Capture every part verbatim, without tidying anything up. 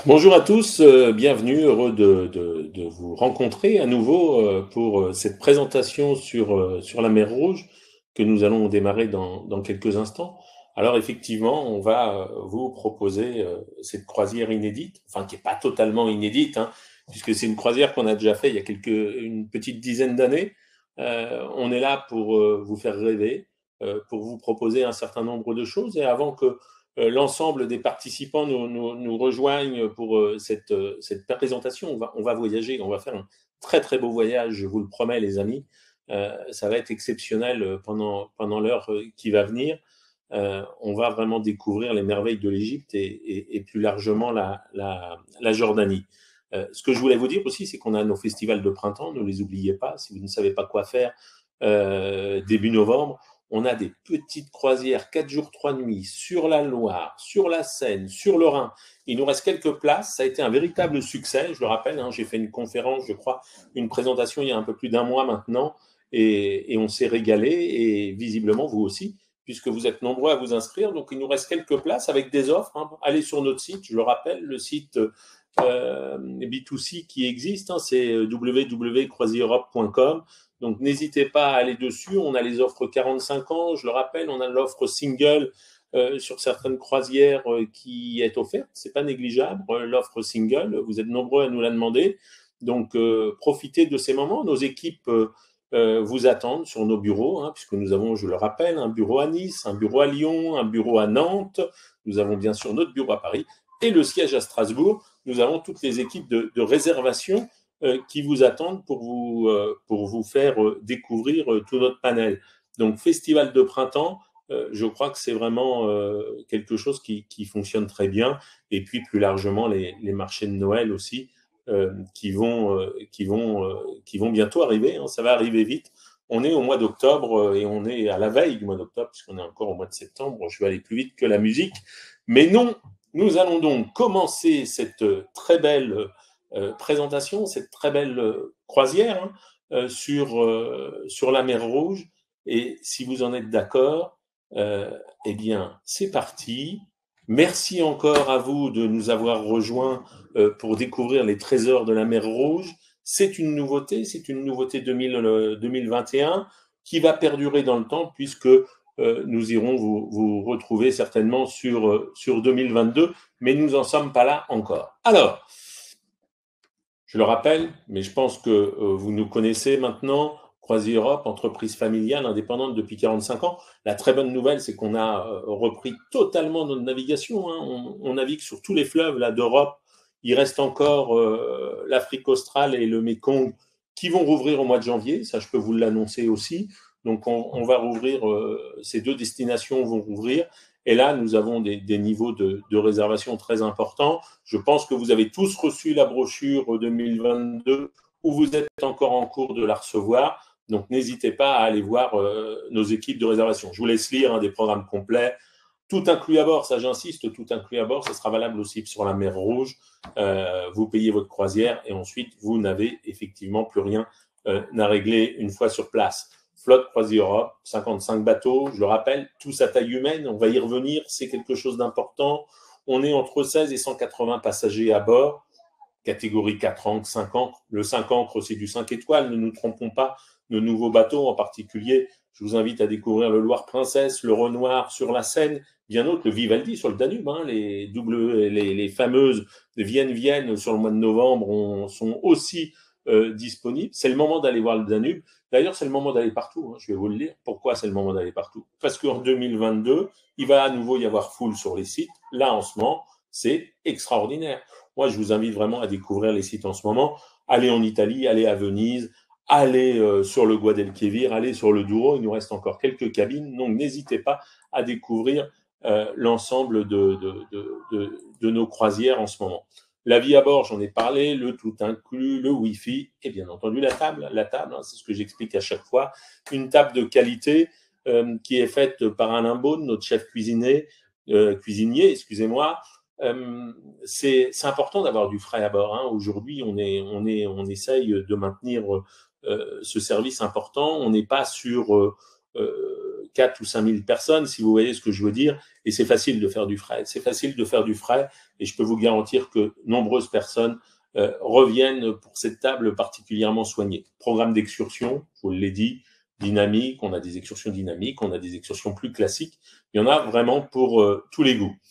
Bonjour à tous, euh, bienvenue, heureux de, de- de vous rencontrer à nouveau euh, pour euh, cette présentation sur, euh, sur la mer Rouge que nous allons démarrer dans, dans quelques instants. Alors effectivement, on va euh, vous proposer euh, cette croisière inédite, enfin qui n'est pas totalement inédite, hein, puisque c'est une croisière qu'on a déjà fait il y a quelques, une petite dizaine d'années. Euh, on est là pour euh, vous faire rêver, euh, pour vous proposer un certain nombre de choses, et avant que euh, l'ensemble des participants nous, nous, nous rejoignent pour euh, cette, euh, cette présentation. On va, on va voyager, on va faire un très très beau voyage, je vous le promets les amis. Euh, ça va être exceptionnel pendant, pendant l'heure qui va venir. Euh, on va vraiment découvrir les merveilles de l'Égypte et, et, et plus largement la, la, la Jordanie. Euh, ce que je voulais vous dire aussi, c'est qu'on a nos festivals de printemps, ne les oubliez pas. Si vous ne savez pas quoi faire euh, début novembre, on a des petites croisières, quatre jours, trois nuits, sur la Loire, sur la Seine, sur le Rhin. Il nous reste quelques places. Ça a été un véritable succès, je le rappelle. Hein, j'ai fait une conférence, je crois, une présentation il y a un peu plus d'un mois maintenant, et, et on s'est régalé, et visiblement vous aussi, puisque vous êtes nombreux à vous inscrire. Donc il nous reste quelques places avec des offres. Hein. Allez sur notre site, je le rappelle, le site euh, B deux C qui existe, hein, c'est w w w point croisieurope point com. Donc n'hésitez pas à aller dessus. On a les offres quarante-cinq ans, je le rappelle, on a l'offre single euh, sur certaines croisières euh, qui est offerte. C'est pas négligeable, euh, l'offre single. Vous êtes nombreux à nous la demander. Donc euh, profitez de ces moments. Nos équipes euh, euh, vous attendent sur nos bureaux, hein, puisque nous avons, je le rappelle, un bureau à Nice, un bureau à Lyon, un bureau à Nantes. Nous avons bien sûr notre bureau à Paris et le siège à Strasbourg. Nous avons toutes les équipes de, de réservation euh, qui vous attendent pour vous, euh, pour vous faire euh, découvrir euh, tout notre panel. Donc, festival de printemps, euh, je crois que c'est vraiment euh, quelque chose qui, qui fonctionne très bien. Et puis, plus largement, les, les marchés de Noël aussi, euh, qui, vont, euh, qui, vont, euh, qui vont bientôt arriver. Hein, ça va arriver vite. On est au mois d'octobre euh, et on est à la veille du mois d'octobre, puisqu'on est encore au mois de septembre. Je vais aller plus vite que la musique. Mais non, nous allons donc commencer cette très belle euh, présentation, cette très belle euh, croisière hein, euh, sur, euh, sur la mer Rouge. Et si vous en êtes d'accord, euh, eh bien, c'est parti. Merci encore à vous de nous avoir rejoints euh, pour découvrir les trésors de la mer Rouge. C'est une nouveauté, c'est une nouveauté deux mille, euh, deux mille vingt et un qui va perdurer dans le temps puisque euh, nous irons vous, vous retrouver certainement sur, euh, sur deux mille vingt-deux, mais nous n'en sommes pas là encore. Alors, je le rappelle, mais je pense que euh, vous nous connaissez maintenant, CroisiEurope, entreprise familiale indépendante depuis quarante-cinq ans. La très bonne nouvelle, c'est qu'on a euh, repris totalement notre navigation. Hein. On, on navigue sur tous les fleuves là, d'Europe. Il reste encore euh, l'Afrique australe et le Mékong qui vont rouvrir au mois de janvier. Ça, je peux vous l'annoncer aussi. Donc, on, on va rouvrir, euh, ces deux destinations vont rouvrir. Et là, nous avons des, des niveaux de, de réservation très importants. Je pense que vous avez tous reçu la brochure deux mille vingt-deux ou vous êtes encore en cours de la recevoir. Donc, n'hésitez pas à aller voir euh, nos équipes de réservation. Je vous laisse lire hein, des programmes complets. Tout inclus à bord, ça j'insiste, tout inclus à bord, ça sera valable aussi sur la mer Rouge. Euh, vous payez votre croisière et ensuite, vous n'avez effectivement plus rien euh, à régler une fois sur place. Flotte CroisiEurope, cinquante-cinq bateaux, je le rappelle, tous à taille humaine, on va y revenir, c'est quelque chose d'important. On est entre seize et cent quatre-vingts passagers à bord, catégorie quatre ancres, cinq ancres. Le cinq ancres, c'est du cinq étoiles, ne nous trompons pas. Nos nouveaux bateaux, en particulier, je vous invite à découvrir le Loire Princesse, le Renoir sur la Seine, bien d'autres, le Vivaldi sur le Danube, hein, les, double, les, les fameuses Vienne-Vienne sur le mois de novembre on, sont aussi euh, disponibles. C'est le moment d'aller voir le Danube. D'ailleurs, c'est le moment d'aller partout. Hein, je vais vous le dire. Pourquoi c'est le moment d'aller partout? Parce qu'en deux mille vingt-deux, il va à nouveau y avoir foule sur les sites. Là, en ce moment, c'est extraordinaire. Moi, je vous invite vraiment à découvrir les sites en ce moment. Allez en Italie, allez à Venise, allez euh, sur le Guadalquivir, allez sur le Douro. Il nous reste encore quelques cabines. Donc, n'hésitez pas à découvrir euh, l'ensemble de, de, de, de, de nos croisières en ce moment. La vie à bord, j'en ai parlé, le tout inclus, le Wi-Fi et bien entendu la table. La table, hein, c'est ce que j'explique à chaque fois. Une table de qualité euh, qui est faite par Alain Beaune, notre chef cuisinier, euh, cuisinier, excusez-moi. Euh, c'est, c'est important d'avoir du frais à bord. Hein. Aujourd'hui, on, est, on, est, on essaye de maintenir euh, ce service important. On n'est pas sur euh, euh, quatre ou cinq mille personnes, si vous voyez ce que je veux dire. Et c'est facile de faire du frais. C'est facile de faire du frais et je peux vous garantir que nombreuses personnes euh, reviennent pour cette table particulièrement soignée. Programme d'excursion, je vous l'ai dit, dynamique, on a des excursions dynamiques, on a des excursions plus classiques, il y en a vraiment pour euh, tous les goûts.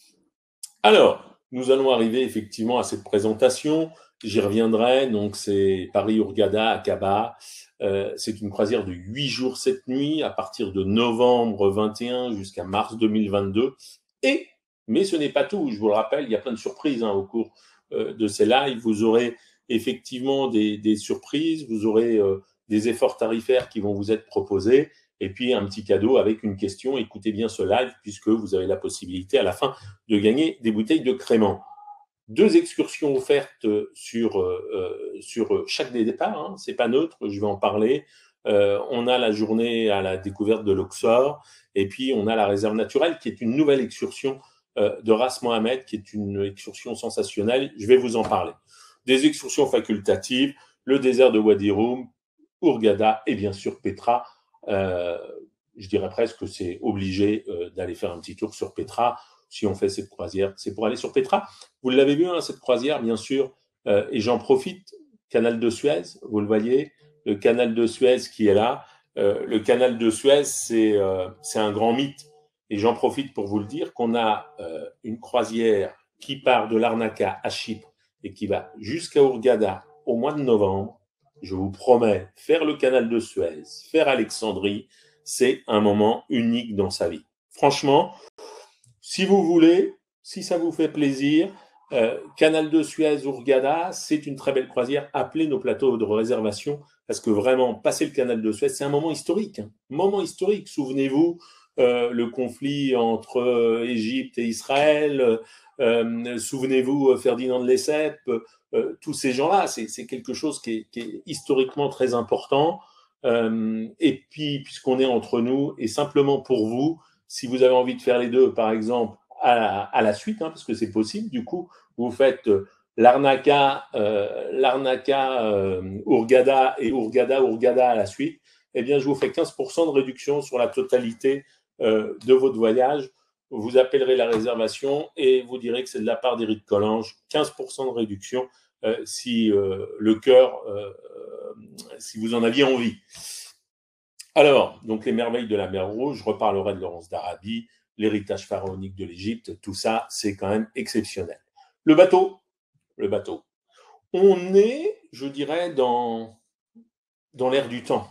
Alors, nous allons arriver effectivement à cette présentation. J'y reviendrai. Donc, c'est Paris-Hurghada-Aqaba. Euh, c'est une croisière de huit jours, sept nuits, à partir de novembre vingt et un jusqu'à mars deux mille vingt-deux. Et, mais ce n'est pas tout. Je vous le rappelle, il y a plein de surprises hein, au cours euh, de ces lives. Vous aurez effectivement des, des surprises. Vous aurez euh, des efforts tarifaires qui vont vous être proposés. Et puis, un petit cadeau avec une question. Écoutez bien ce live puisque vous avez la possibilité à la fin de gagner des bouteilles de crément. Deux excursions offertes sur, euh, sur chaque des départs, hein, c'est pas neutre, je vais en parler. Euh, on a la journée à la découverte de l'Oxor, et puis on a la réserve naturelle, qui est une nouvelle excursion euh, de Ras Mohammed, qui est une excursion sensationnelle, je vais vous en parler. Des excursions facultatives, le désert de Wadi Rum, Hurghada et bien sûr Petra. Euh, je dirais presque que c'est obligé euh, d'aller faire un petit tour sur Petra. Si on fait cette croisière, c'est pour aller sur Petra. Vous l'avez vu, hein, cette croisière, bien sûr, euh, et j'en profite, canal de Suez, vous le voyez, le canal de Suez qui est là. Euh, le canal de Suez, c'est euh, c'est un grand mythe, et j'en profite pour vous le dire, qu'on a euh, une croisière qui part de Larnaca à Chypre et qui va jusqu'à Hurghada au mois de novembre. Je vous promets, faire le canal de Suez, faire Alexandrie, c'est un moment unique dans sa vie. Franchement, si vous voulez, si ça vous fait plaisir, euh, Canal de Suez, Hurghada, c'est une très belle croisière. Appelez nos plateaux de réservation parce que vraiment, passer le Canal de Suez, c'est un moment historique. Hein. Moment historique. Souvenez-vous, euh, le conflit entre euh, Égypte et Israël. Euh, souvenez-vous, Ferdinand de Lesseps. Euh, tous ces gens-là, c'est, c'est quelque chose qui est, qui est historiquement très important. Euh, et puis, puisqu'on est entre nous, et simplement pour vous, si vous avez envie de faire les deux, par exemple, à la, à la suite, hein, parce que c'est possible, du coup, vous faites euh, Larnaca, euh, Larnaca, euh, Hurghada et Hurghada, Hurghada à la suite, eh bien, je vous fais quinze pour cent de réduction sur la totalité euh, de votre voyage. Vous appellerez la réservation et vous direz que c'est de la part d'Éric Collange, quinze pour cent de réduction euh, si euh, le cœur, euh, si vous en aviez envie. Alors, donc les merveilles de la mer Rouge, je reparlerai de Laurence d'Arabie, l'héritage pharaonique de l'Égypte, tout ça, c'est quand même exceptionnel. Le bateau, le bateau. On est, je dirais, dans, dans l'ère du temps.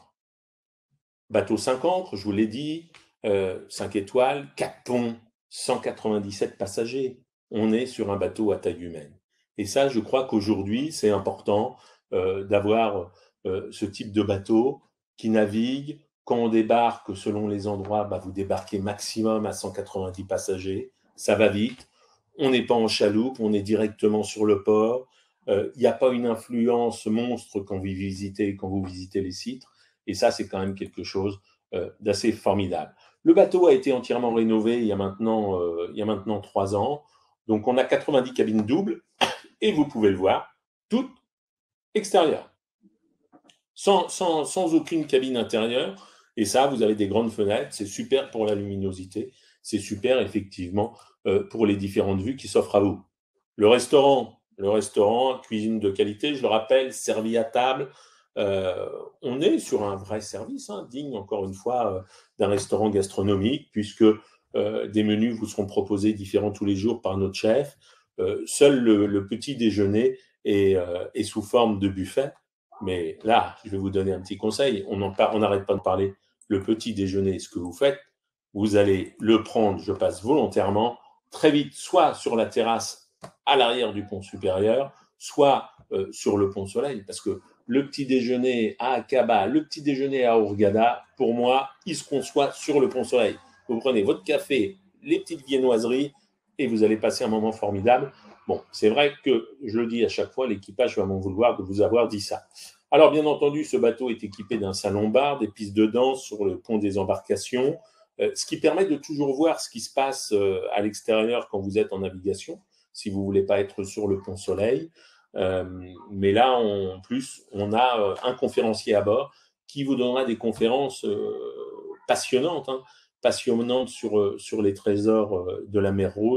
Bateau cinq ancres, je vous l'ai dit, euh, cinq étoiles, quatre ponts, cent quatre-vingt-dix-sept passagers. On est sur un bateau à taille humaine. Et ça, je crois qu'aujourd'hui, c'est important euh, d'avoir euh, ce type de bateau qui navigue. Quand on débarque, selon les endroits, bah, vous débarquez maximum à cent quatre-vingt-dix passagers. Ça va vite. On n'est pas en chaloupe, on est directement sur le port. Il euh, n'y a pas une influence monstre quand vous visitez, quand vous visitez les sites. Et ça, c'est quand même quelque chose euh, d'assez formidable. Le bateau a été entièrement rénové il y a maintenant, euh, il y a maintenant trois ans. Donc, on a quatre-vingt-dix cabines doubles et vous pouvez le voir, toutes extérieures, sans, sans, sans aucune cabine intérieure. Et ça, vous avez des grandes fenêtres. C'est super pour la luminosité. C'est super, effectivement, euh, pour les différentes vues qui s'offrent à vous. Le restaurant, le restaurant, cuisine de qualité, je le rappelle, servi à table. Euh, on est sur un vrai service, hein, digne encore une fois euh, d'un restaurant gastronomique, puisque euh, des menus vous seront proposés différents tous les jours par notre chef. Euh, seul le, le petit déjeuner est, euh, est sous forme de buffet. Mais là, je vais vous donner un petit conseil. On n'arrête pas de parler. Le petit déjeuner, ce que vous faites, vous allez le prendre, je passe volontairement, très vite, soit sur la terrasse à l'arrière du pont supérieur, soit euh, sur le pont Soleil, parce que le petit déjeuner à Aqaba, le petit déjeuner à Hurghada, pour moi, ils se conçoivent sur le pont Soleil. Vous prenez votre café, les petites viennoiseries, et vous allez passer un moment formidable. Bon, c'est vrai que, je le dis à chaque fois, l'équipage va m'en vouloir de vous avoir dit ça. Alors, bien entendu, ce bateau est équipé d'un salon bar, des pistes de danse sur le pont des embarcations, euh, ce qui permet de toujours voir ce qui se passe euh, à l'extérieur quand vous êtes en navigation, si vous ne voulez pas être sur le pont Soleil. Euh, mais là, on, en plus, on a euh, un conférencier à bord qui vous donnera des conférences euh, passionnantes, hein, passionnantes sur, euh, sur les trésors euh, de la mer Rouge.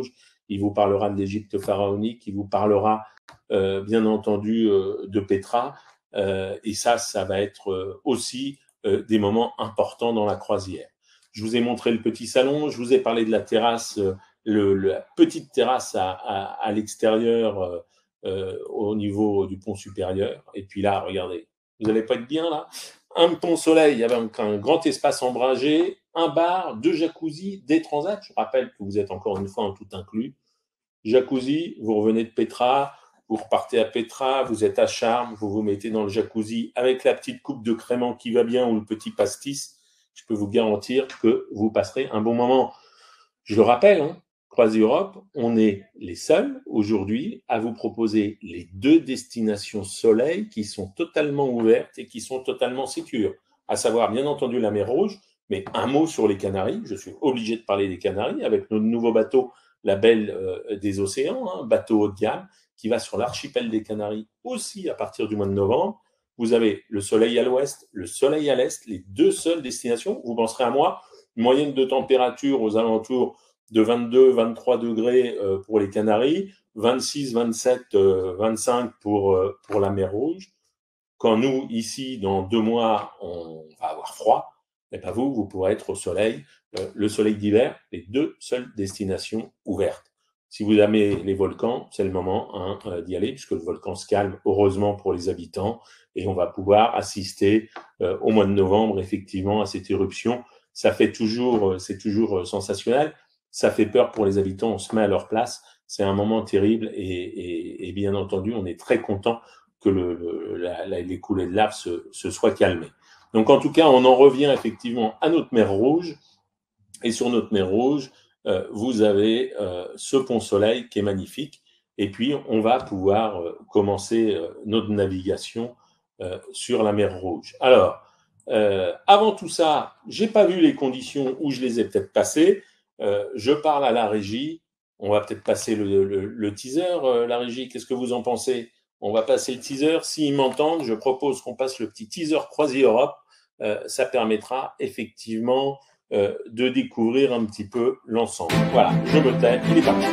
il vous parlera de l'Égypte pharaonique, il vous parlera euh, bien entendu euh, de Pétra, euh, et ça, ça va être euh, aussi euh, des moments importants dans la croisière. Je vous ai montré le petit salon, je vous ai parlé de la terrasse, euh, le, la petite terrasse à, à, à l'extérieur euh, euh, au niveau du pont supérieur, et puis là, regardez, vous n'allez pas être bien là, un pont soleil avec un grand espace ombragé, un bar, deux jacuzzi, des transats. Je rappelle que vous êtes encore une fois en tout inclus. Jacuzzi, vous revenez de Pétra, vous repartez à Pétra, vous êtes à Charmes, vous vous mettez dans le jacuzzi avec la petite coupe de crément qui va bien ou le petit pastis. Je peux vous garantir que vous passerez un bon moment. Je le rappelle, hein, CroisiEurope, on est les seuls aujourd'hui à vous proposer les deux destinations soleil qui sont totalement ouvertes et qui sont totalement sécures, à savoir bien entendu la mer Rouge, mais un mot sur les Canaries. Je suis obligé de parler des Canaries avec notre nouveau bateau, la Belle euh, des Océans, hein, bateau haut de gamme, qui va sur l'archipel des Canaries aussi à partir du mois de novembre. Vous avez le soleil à l'ouest, le soleil à l'est, les deux seules destinations. Vous penserez à moi, moyenne de température aux alentours de vingt-deux à vingt-trois degrés euh, pour les Canaries, vingt-six, vingt-sept, euh, vingt-cinq pour, euh, pour la mer Rouge. Quand nous, ici, dans deux mois, on va avoir froid, et bien vous, vous pourrez être au soleil, euh, le soleil d'hiver, les deux seules destinations ouvertes. Si vous aimez les volcans, c'est le moment hein, euh, d'y aller, puisque le volcan se calme, heureusement pour les habitants, et on va pouvoir assister euh, au mois de novembre, effectivement, à cette éruption. Ça fait toujours, c'est toujours sensationnel. Ça fait peur pour les habitants, on se met à leur place. C'est un moment terrible et, et, et bien entendu, on est très content que le, le, la, la, les coulées de lave se, se soient calmées. Donc en tout cas, on en revient effectivement à notre mer Rouge. Et sur notre mer Rouge, euh, vous avez euh, ce pont Soleil qui est magnifique. Et puis, on va pouvoir euh, commencer euh, notre navigation euh, sur la mer Rouge. Alors, euh, avant tout ça, j'ai pas vu les conditions où je les ai peut-être passées. Euh, je parle à la régie. On va peut-être passer le, le, le teaser, euh, la régie. Qu'est-ce que vous en pensez? On va passer le teaser. S'ils m'entendent, je propose qu'on passe le petit teaser CroisiEurope. Euh, ça permettra effectivement euh, de découvrir un petit peu l'ensemble. Voilà, je me tais. Il est parti.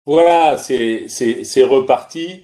Voilà, c'est c'est- c'est reparti.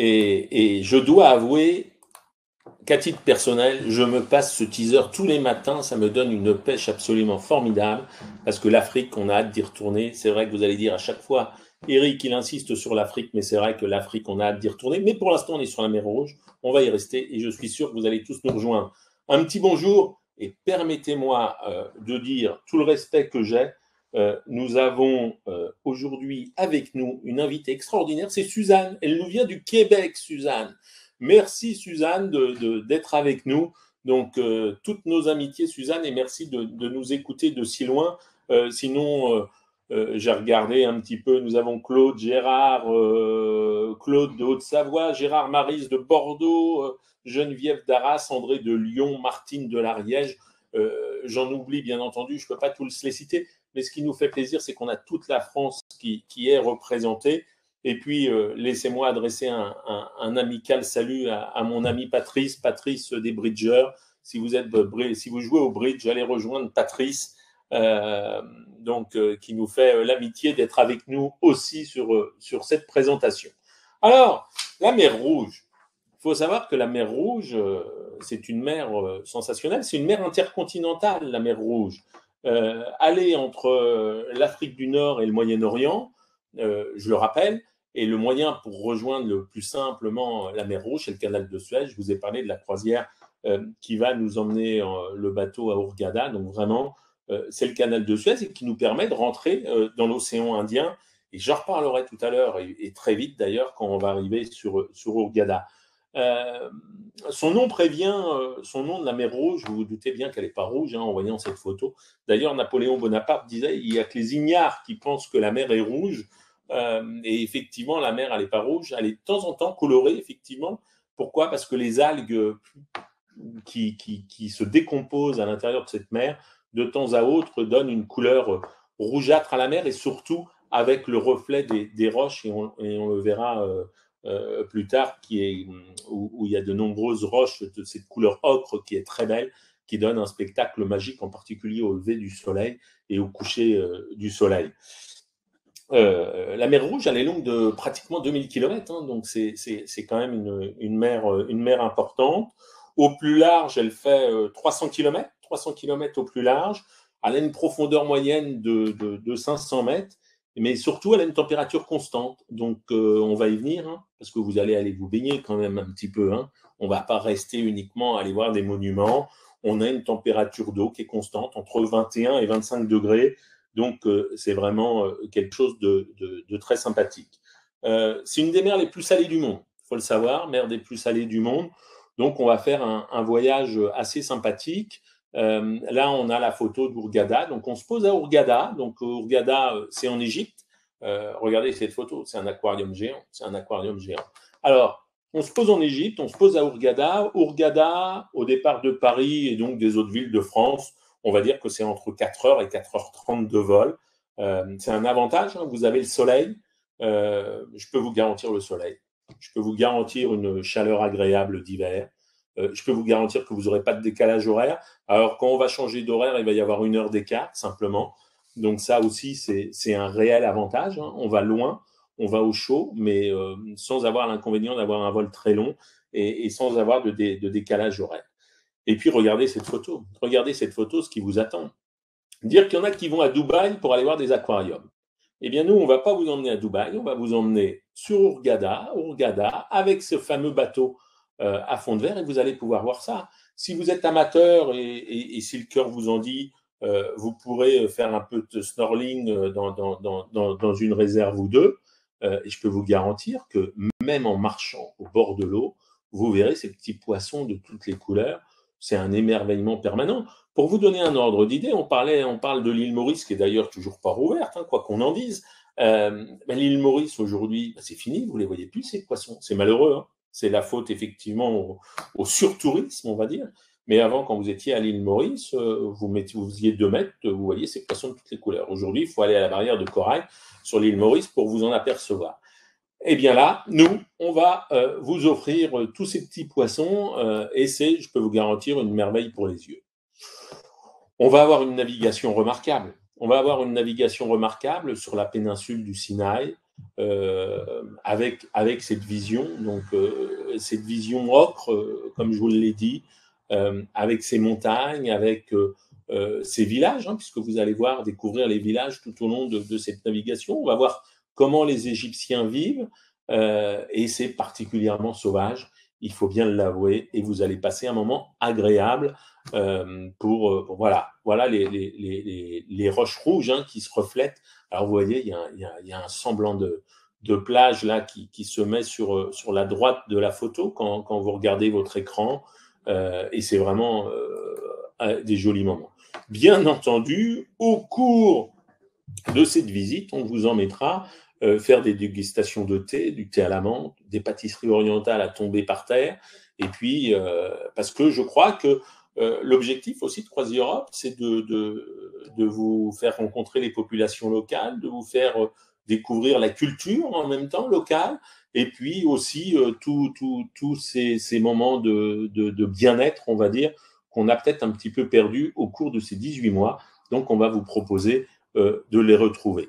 Et, et je dois avouer qu'à titre personnel, je me passe ce teaser tous les matins. Ça me donne une pêche absolument formidable. Parce que l'Afrique, on a hâte d'y retourner. C'est vrai que vous allez dire à chaque fois, Eric, il insiste sur l'Afrique, mais c'est vrai que l'Afrique, on a hâte d'y retourner. Mais pour l'instant, on est sur la mer Rouge. On va y rester et je suis sûr que vous allez tous nous rejoindre. Un petit bonjour et permettez-moi euh, de dire tout le respect que j'ai. Euh, nous avons euh, aujourd'hui avec nous une invitée extraordinaire, c'est Suzanne. Elle nous vient du Québec, Suzanne. Merci Suzanne de, de, d'être avec nous. Donc, euh, toutes nos amitiés, Suzanne, et merci de, de nous écouter de si loin. Euh, sinon, euh, euh, j'ai regardé un petit peu. Nous avons Claude, Gérard, euh, Claude de Haute-Savoie, Gérard Marise de Bordeaux, euh, Geneviève d'Arras, André de Lyon, Martine de l'Ariège. Euh, j'en oublie, bien entendu, je ne peux pas tous les citer, mais ce qui nous fait plaisir, c'est qu'on a toute la France qui, qui est représentée. Et puis, euh, laissez-moi adresser un, un, un, amical salut à, à mon ami Patrice, Patrice des Bridgers. Si vous, êtes, si vous jouez au bridge, allez rejoindre Patrice, euh, donc, euh, qui nous fait euh, l'amitié d'être avec nous aussi sur, euh, sur cette présentation. Alors, la mer Rouge. Il faut savoir que la mer Rouge, euh, c'est une mer euh, sensationnelle, c'est une mer intercontinentale, la mer Rouge. Euh, aller entre euh, l'Afrique du Nord et le Moyen-Orient, euh, je le rappelle, et le moyen pour rejoindre le plus simplement la mer Rouge, c'est le canal de Suez. Je vous ai parlé de la croisière euh, qui va nous emmener euh, le bateau à Hurghada. Donc vraiment, euh, c'est le canal de Suez et qui nous permet de rentrer euh, dans l'océan Indien. Et j'en reparlerai tout à l'heure, et, et très vite d'ailleurs, quand on va arriver sur, sur Hurghada. Euh, son nom prévient, euh, son nom de la mer Rouge, vous vous doutez bien qu'elle n'est pas rouge hein, en voyant cette photo. D'ailleurs, Napoléon Bonaparte disait il n'y a que les ignares qui pensent que la mer est rouge. Euh, et effectivement, la mer, elle n'est pas rouge. Elle est de temps en temps colorée, effectivement. Pourquoi? Parce que les algues qui, qui, qui se décomposent à l'intérieur de cette mer, de temps à autre, donnent une couleur rougeâtre à la mer et surtout avec le reflet des, des roches. Et on, et on le verra euh, euh, plus tard, qui est, où, où il y a de nombreuses roches de cette couleur ocre qui est très belle, qui donne un spectacle magique, en particulier au lever du soleil et au coucher euh, du soleil. Euh, la mer Rouge, elle est longue de pratiquement deux mille kilomètres, hein, donc c'est, c'est, c'est quand même une, une, mer, une mer importante. Au plus large, elle fait euh, trois cents kilomètres, trois cents kilomètres au plus large. Elle a une profondeur moyenne de, de, de cinq cents mètres, mais surtout, elle a une température constante. Donc, euh, on va y venir, hein, parce que vous allez aller vous baigner quand même un petit peu. Hein. On ne va pas rester uniquement à aller voir des monuments. On a une température d'eau qui est constante, entre vingt et un et vingt-cinq degrés. Donc, euh, c'est vraiment euh, quelque chose de, de, de très sympathique. Euh, c'est une des mers les plus salées du monde, il faut le savoir, mer des plus salées du monde. Donc, on va faire un, un voyage assez sympathique. Euh, là, on a la photo d'Hurghada. Donc, on se pose à Hurghada. Donc, Hurghada, c'est en Égypte. Euh, regardez cette photo, c'est un aquarium géant. C'est un aquarium géant. Alors, on se pose en Égypte, on se pose à Hurghada. Hurghada, au départ de Paris et donc des autres villes de France, on va dire que c'est entre quatre heures et quatre heures trente de vol. Euh, c'est un avantage, hein, vous avez le soleil. Euh, je peux vous garantir le soleil. Je peux vous garantir une chaleur agréable d'hiver. Euh, je peux vous garantir que vous n'aurez pas de décalage horaire. Alors, quand on va changer d'horaire, il va y avoir une heure d'écart, simplement. Donc, ça aussi, c'est, c'est un réel avantage. Hein. On va loin, on va au chaud, mais euh, sans avoir l'inconvénient d'avoir un vol très long et, et sans avoir de, dé, de décalage horaire. Et puis, regardez cette photo. Regardez cette photo, ce qui vous attend. Dire qu'il y en a qui vont à Dubaï pour aller voir des aquariums. Eh bien, nous, on ne va pas vous emmener à Dubaï, on va vous emmener sur Hurghada, Hurghada, avec ce fameux bateau euh, à fond de verre, et vous allez pouvoir voir ça. Si vous êtes amateur et, et, et si le cœur vous en dit, euh, vous pourrez faire un peu de snorkeling dans, dans, dans, dans, dans une réserve ou deux. Euh, et je peux vous garantir que même en marchant au bord de l'eau, vous verrez ces petits poissons de toutes les couleurs. C'est un émerveillement permanent. Pour vous donner un ordre d'idée, on, parlait, on parle de l'île Maurice, qui est d'ailleurs toujours pas rouverte, hein, quoi qu'on en dise. Euh, ben, l'île Maurice, aujourd'hui, ben, c'est fini, vous ne les voyez plus, ces poissons. C'est malheureux. Hein. C'est la faute, effectivement, au, au surtourisme, on va dire. Mais avant, quand vous étiez à l'île Maurice, euh, vous, mettiez, vous faisiez deux mètres, vous voyez ces poissons de toutes les couleurs. Aujourd'hui, il faut aller à la barrière de corail sur l'île Maurice pour vous en apercevoir. Eh bien là, nous, on va euh, vous offrir euh, tous ces petits poissons euh, et c'est, je peux vous garantir, une merveille pour les yeux. On va avoir une navigation remarquable. On va avoir une navigation remarquable sur la péninsule du Sinaï. euh, avec, avec cette vision, donc euh, cette vision ocre, euh, comme je vous l'ai dit, euh, avec ces montagnes, avec euh, euh, ces villages, hein, puisque vous allez voir, découvrir les villages tout au long de, de cette navigation. On va voir comment les Égyptiens vivent, euh, et c'est particulièrement sauvage, il faut bien l'avouer, et vous allez passer un moment agréable euh, pour, pour, voilà, voilà les, les, les, les roches rouges, hein, qui se reflètent. Alors vous voyez, il y a, il y a, il y a un semblant de, de plage là qui, qui se met sur, sur la droite de la photo quand, quand vous regardez votre écran, euh, et c'est vraiment euh, des jolis moments. Bien entendu, au cours de cette visite, on vous en mettra euh, faire des dégustations de thé, du thé à la menthe, des pâtisseries orientales à tomber par terre, et puis euh, parce que je crois que euh, l'objectif aussi de CroisiEurope, c'est de, de, de vous faire rencontrer les populations locales, de vous faire euh, découvrir la culture en même temps locale, et puis aussi euh, tous tout, tout ces, ces moments de, de, de bien-être, on va dire, qu'on a peut-être un petit peu perdu au cours de ces dix-huit mois. Donc, on va vous proposer euh, de les retrouver.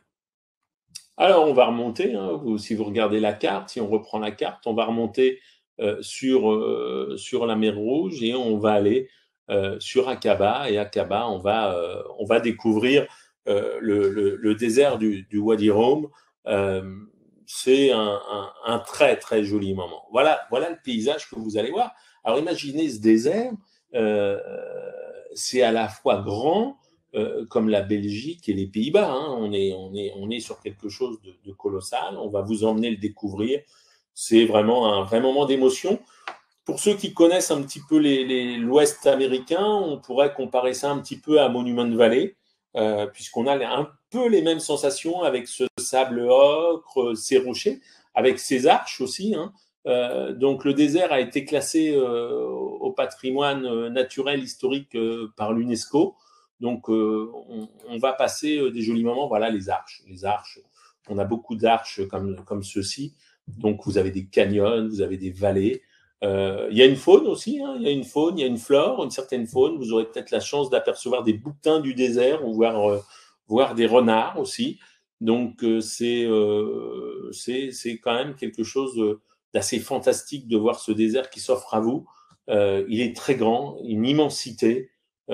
Alors, on va remonter, hein, vous, si vous regardez la carte, si on reprend la carte, on va remonter euh, sur, euh, sur la mer Rouge et on va aller euh, sur Aqaba. Et Aqaba, on va, euh, on va découvrir euh, le, le, le désert du, du Wadi Rum. Euh, c'est un, un, un très, très joli moment. Voilà, voilà le paysage que vous allez voir. Alors, imaginez ce désert, euh, c'est à la fois grand, euh, comme la Belgique et les Pays-Bas. Hein. On, est, on, est, on est sur quelque chose de, de colossal. On va vous emmener le découvrir. C'est vraiment un vrai moment d'émotion. Pour ceux qui connaissent un petit peu les, les, l'Ouest américain, on pourrait comparer ça un petit peu à Monument Valley, euh, puisqu'on a un peu les mêmes sensations avec ce sable ocre, ces rochers, avec ces arches aussi. Hein. Euh, donc le désert a été classé euh, au patrimoine naturel historique euh, par l'UNESCO. Donc euh, on, on, va passer euh, des jolis moments. Voilà les arches. Les arches, on a beaucoup d'arches comme, comme ceci. Donc vous avez des canyons, vous avez des vallées. Euh, il y a une faune aussi, hein, il y a une faune, il y a une flore, une certaine faune. Vous aurez peut-être la chance d'apercevoir des boutins du désert ou voir, euh, voir des renards aussi. Donc euh, c'est, euh, c'est, c'est quand même quelque chose d'assez fantastique de voir ce désert qui s'offre à vous. Euh, il est très grand, une immensité.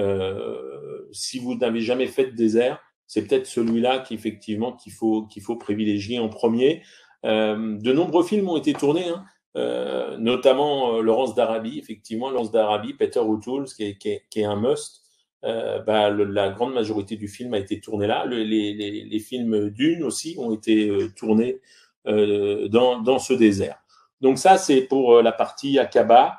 Euh, si vous n'avez jamais fait de désert, c'est peut-être celui-là qu'effectivement qu'il faut, qu'il faut privilégier en premier. Euh, de nombreux films ont été tournés, hein. Euh, notamment euh, Laurence d'Arabie, effectivement, Laurence d'Arabie, Peter O'Toole, qui est, qui est, qui est un must. Euh, bah, le, la grande majorité du film a été tourné là. Le, les, les, les films Dune aussi ont été euh, tournés euh, dans, dans ce désert. Donc ça, c'est pour euh, la partie Aqaba,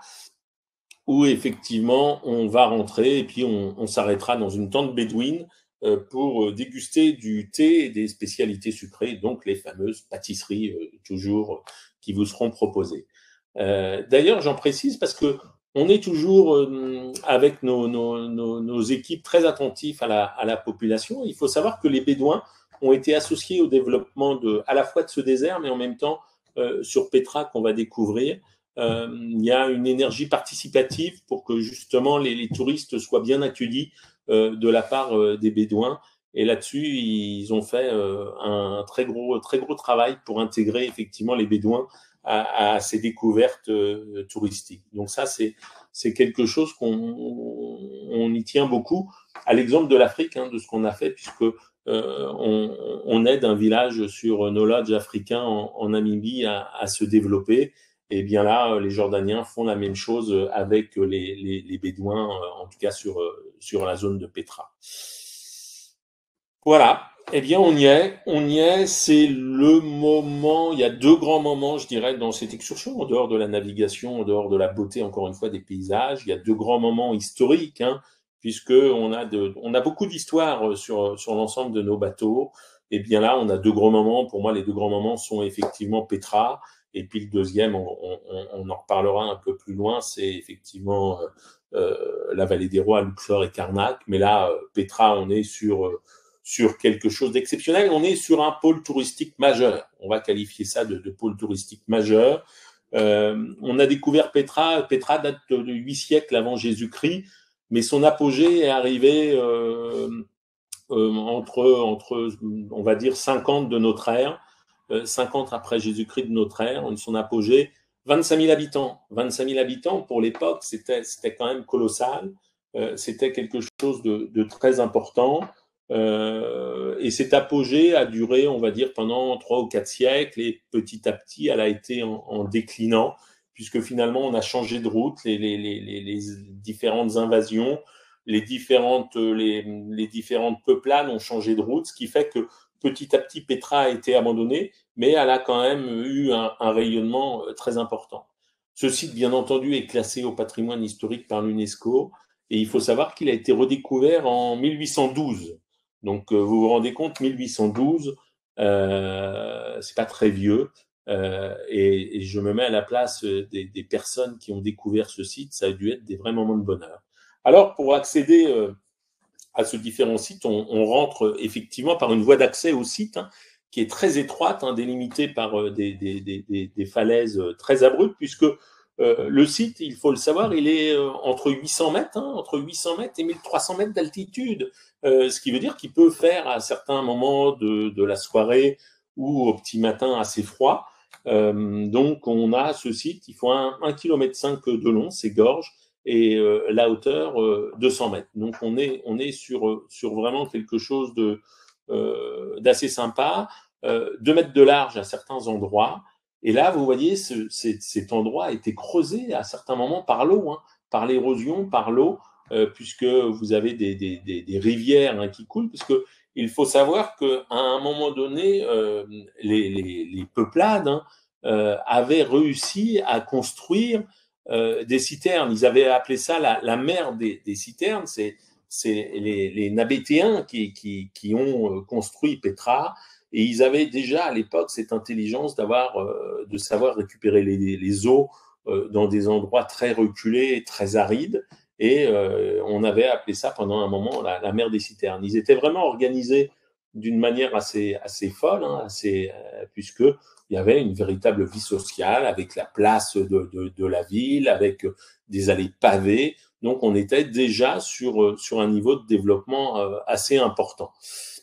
où effectivement, on va rentrer et puis on, on s'arrêtera dans une tente bédouine euh, pour déguster du thé et des spécialités sucrées, donc les fameuses pâtisseries euh, toujours qui vous seront proposées. Euh, D'ailleurs, j'en précise parce que on est toujours euh, avec nos, nos, nos, nos, équipes très attentifs à la, à la population. Il faut savoir que les Bédouins ont été associés au développement de, à la fois de ce désert, mais en même temps euh, sur Petra qu'on va découvrir. Euh, il y a une énergie participative pour que justement les, les touristes soient bien accueillis euh, de la part euh, des Bédouins. Et là-dessus, ils ont fait euh, un très gros, très gros travail pour intégrer effectivement les Bédouins à, à ces découvertes euh, touristiques. Donc ça, c'est c'est quelque chose qu'on on y tient beaucoup. À l'exemple de l'Afrique, hein, de ce qu'on a fait, puisque euh, on, on aide un village sur nos lodges africains en, en Namibie à, à se développer. Et bien là, les Jordaniens font la même chose avec les, les, les Bédouins, en tout cas sur, sur la zone de Petra. Voilà, eh bien on y est, on y est, c'est le moment, il y a deux grands moments, je dirais, dans cette excursion, en dehors de la navigation, en dehors de la beauté, encore une fois, des paysages, il y a deux grands moments historiques, hein, puisque on a, de, on a beaucoup d'histoires sur, sur l'ensemble de nos bateaux. Et bien là, on a deux grands moments, pour moi les deux grands moments sont effectivement Petra, et puis le deuxième, on, on, on en reparlera un peu plus loin, c'est effectivement euh, la vallée des rois, Luxor et Karnak, mais là, Petra, on est sur... Euh, sur quelque chose d'exceptionnel. On est sur un pôle touristique majeur. On va qualifier ça de, de pôle touristique majeur. Euh, on a découvert Petra. Petra date de huit siècles avant Jésus-Christ, mais son apogée est arrivé euh, euh, entre, entre, on va dire, cinquante de notre ère. euh, cinquante après Jésus-Christ de notre ère, en son apogée, vingt-cinq mille habitants. vingt-cinq mille habitants, pour l'époque, c'était, c'était quand même colossal. Euh, c'était quelque chose de, de très important. Euh, et cet apogée a duré, on va dire, pendant trois ou quatre siècles, et petit à petit, elle a été en, en déclinant, puisque finalement, on a changé de route, les, les, les, les, les différentes invasions, les différentes, les, les différentes peuplades ont changé de route, ce qui fait que petit à petit, Petra a été abandonnée, mais elle a quand même eu un, un rayonnement très important. Ce site, bien entendu, est classé au patrimoine historique par l'UNESCO, et il faut savoir qu'il a été redécouvert en mille huit cent douze. Donc, vous vous rendez compte, mille huit cent douze, euh, c'est pas très vieux, euh, et, et je me mets à la place des, des personnes qui ont découvert ce site, ça a dû être des vrais moments de bonheur. Alors, pour accéder euh, à ce différent site, on, on rentre effectivement par une voie d'accès au site, hein, qui est très étroite, hein, délimitée par euh, des, des, des, des falaises très abruptes, puisque euh, le site, il faut le savoir, il est euh, entre huit cents mètres, hein, entre huit cents mètres et mille trois cents mètres d'altitude, euh, ce qui veut dire qu'il peut faire à certains moments de, de la soirée ou au petit matin assez froid. Euh, donc on a ce site, il faut un, un kilomètre cinq de long, c'est gorge, et euh, la hauteur euh, deux cents mètres. Donc on est on est sur sur vraiment quelque chose de euh, d'assez sympa, euh, deux mètres de large à certains endroits. Et là, vous voyez, ce, cet, cet endroit a été creusé à certains moments par l'eau, hein, par l'érosion, par l'eau, euh, puisque vous avez des, des, des, des rivières, hein, qui coulent, puisque il faut savoir qu'à un moment donné, euh, les, les, les peuplades, hein, euh, avaient réussi à construire euh, des citernes. Ils avaient appelé ça la, la mer des, des citernes. C'est, c'est les, les Nabétéens qui, qui, qui ont construit Petra. Et ils avaient déjà à l'époque cette intelligence d'avoir, euh, de savoir récupérer les, les eaux euh, dans des endroits très reculés, très arides. Et euh, on avait appelé ça pendant un moment la, la mer des citernes. Ils étaient vraiment organisés d'une manière assez, assez folle, hein, assez, euh, puisque il y avait une véritable vie sociale avec la place de, de, de la ville, avec des allées pavées. Donc, on était déjà sur, sur un niveau de développement euh, assez important.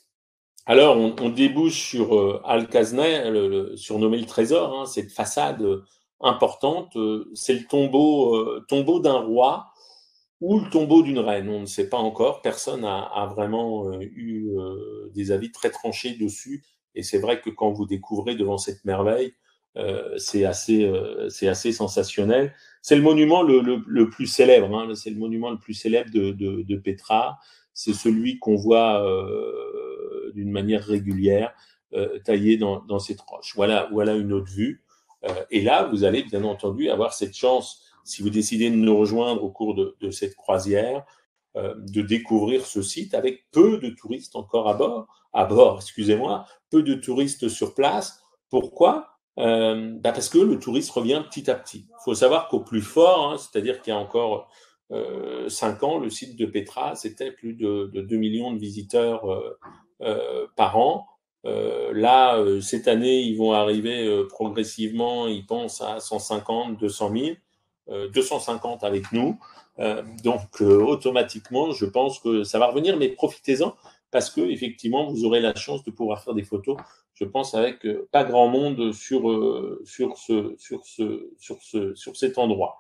Alors, on, on débouche sur euh, Al-Khazneh, le, le, surnommé le trésor, hein, cette façade euh, importante. Euh, c'est le tombeau, euh, tombeau d'un roi ou le tombeau d'une reine. On ne sait pas encore. Personne n'a a vraiment euh, eu euh, des avis très tranchés dessus. Et c'est vrai que quand vous découvrez devant cette merveille, euh, c'est assez, euh, c'est assez sensationnel. C'est le monument le, le, le plus célèbre. Hein, c'est le monument le plus célèbre de, de, de Petra. C'est celui qu'on voit euh, d'une manière régulière, euh, taillé dans, dans cette roche. Voilà, voilà une autre vue. Euh, et là, vous allez bien entendu avoir cette chance, si vous décidez de nous rejoindre au cours de, de cette croisière, euh, de découvrir ce site avec peu de touristes encore à bord, à bord, excusez-moi, peu de touristes sur place. Pourquoi? Euh, bah parce que le tourisme revient petit à petit. Il faut savoir qu'au plus fort, hein, c'est-à-dire qu'il y a encore euh, cinq ans, le site de Petra, c'était plus de, de deux millions de visiteurs euh, euh, par an. Euh, là, euh, cette année, ils vont arriver euh, progressivement, ils pensent à cent cinquante, deux cent mille, euh, deux cent cinquante avec nous. Euh, donc, euh, automatiquement, je pense que ça va revenir, mais profitez-en parce que effectivement, vous aurez la chance de pouvoir faire des photos. Je pense avec euh, pas grand monde sur euh, sur ce sur ce sur ce sur cet endroit.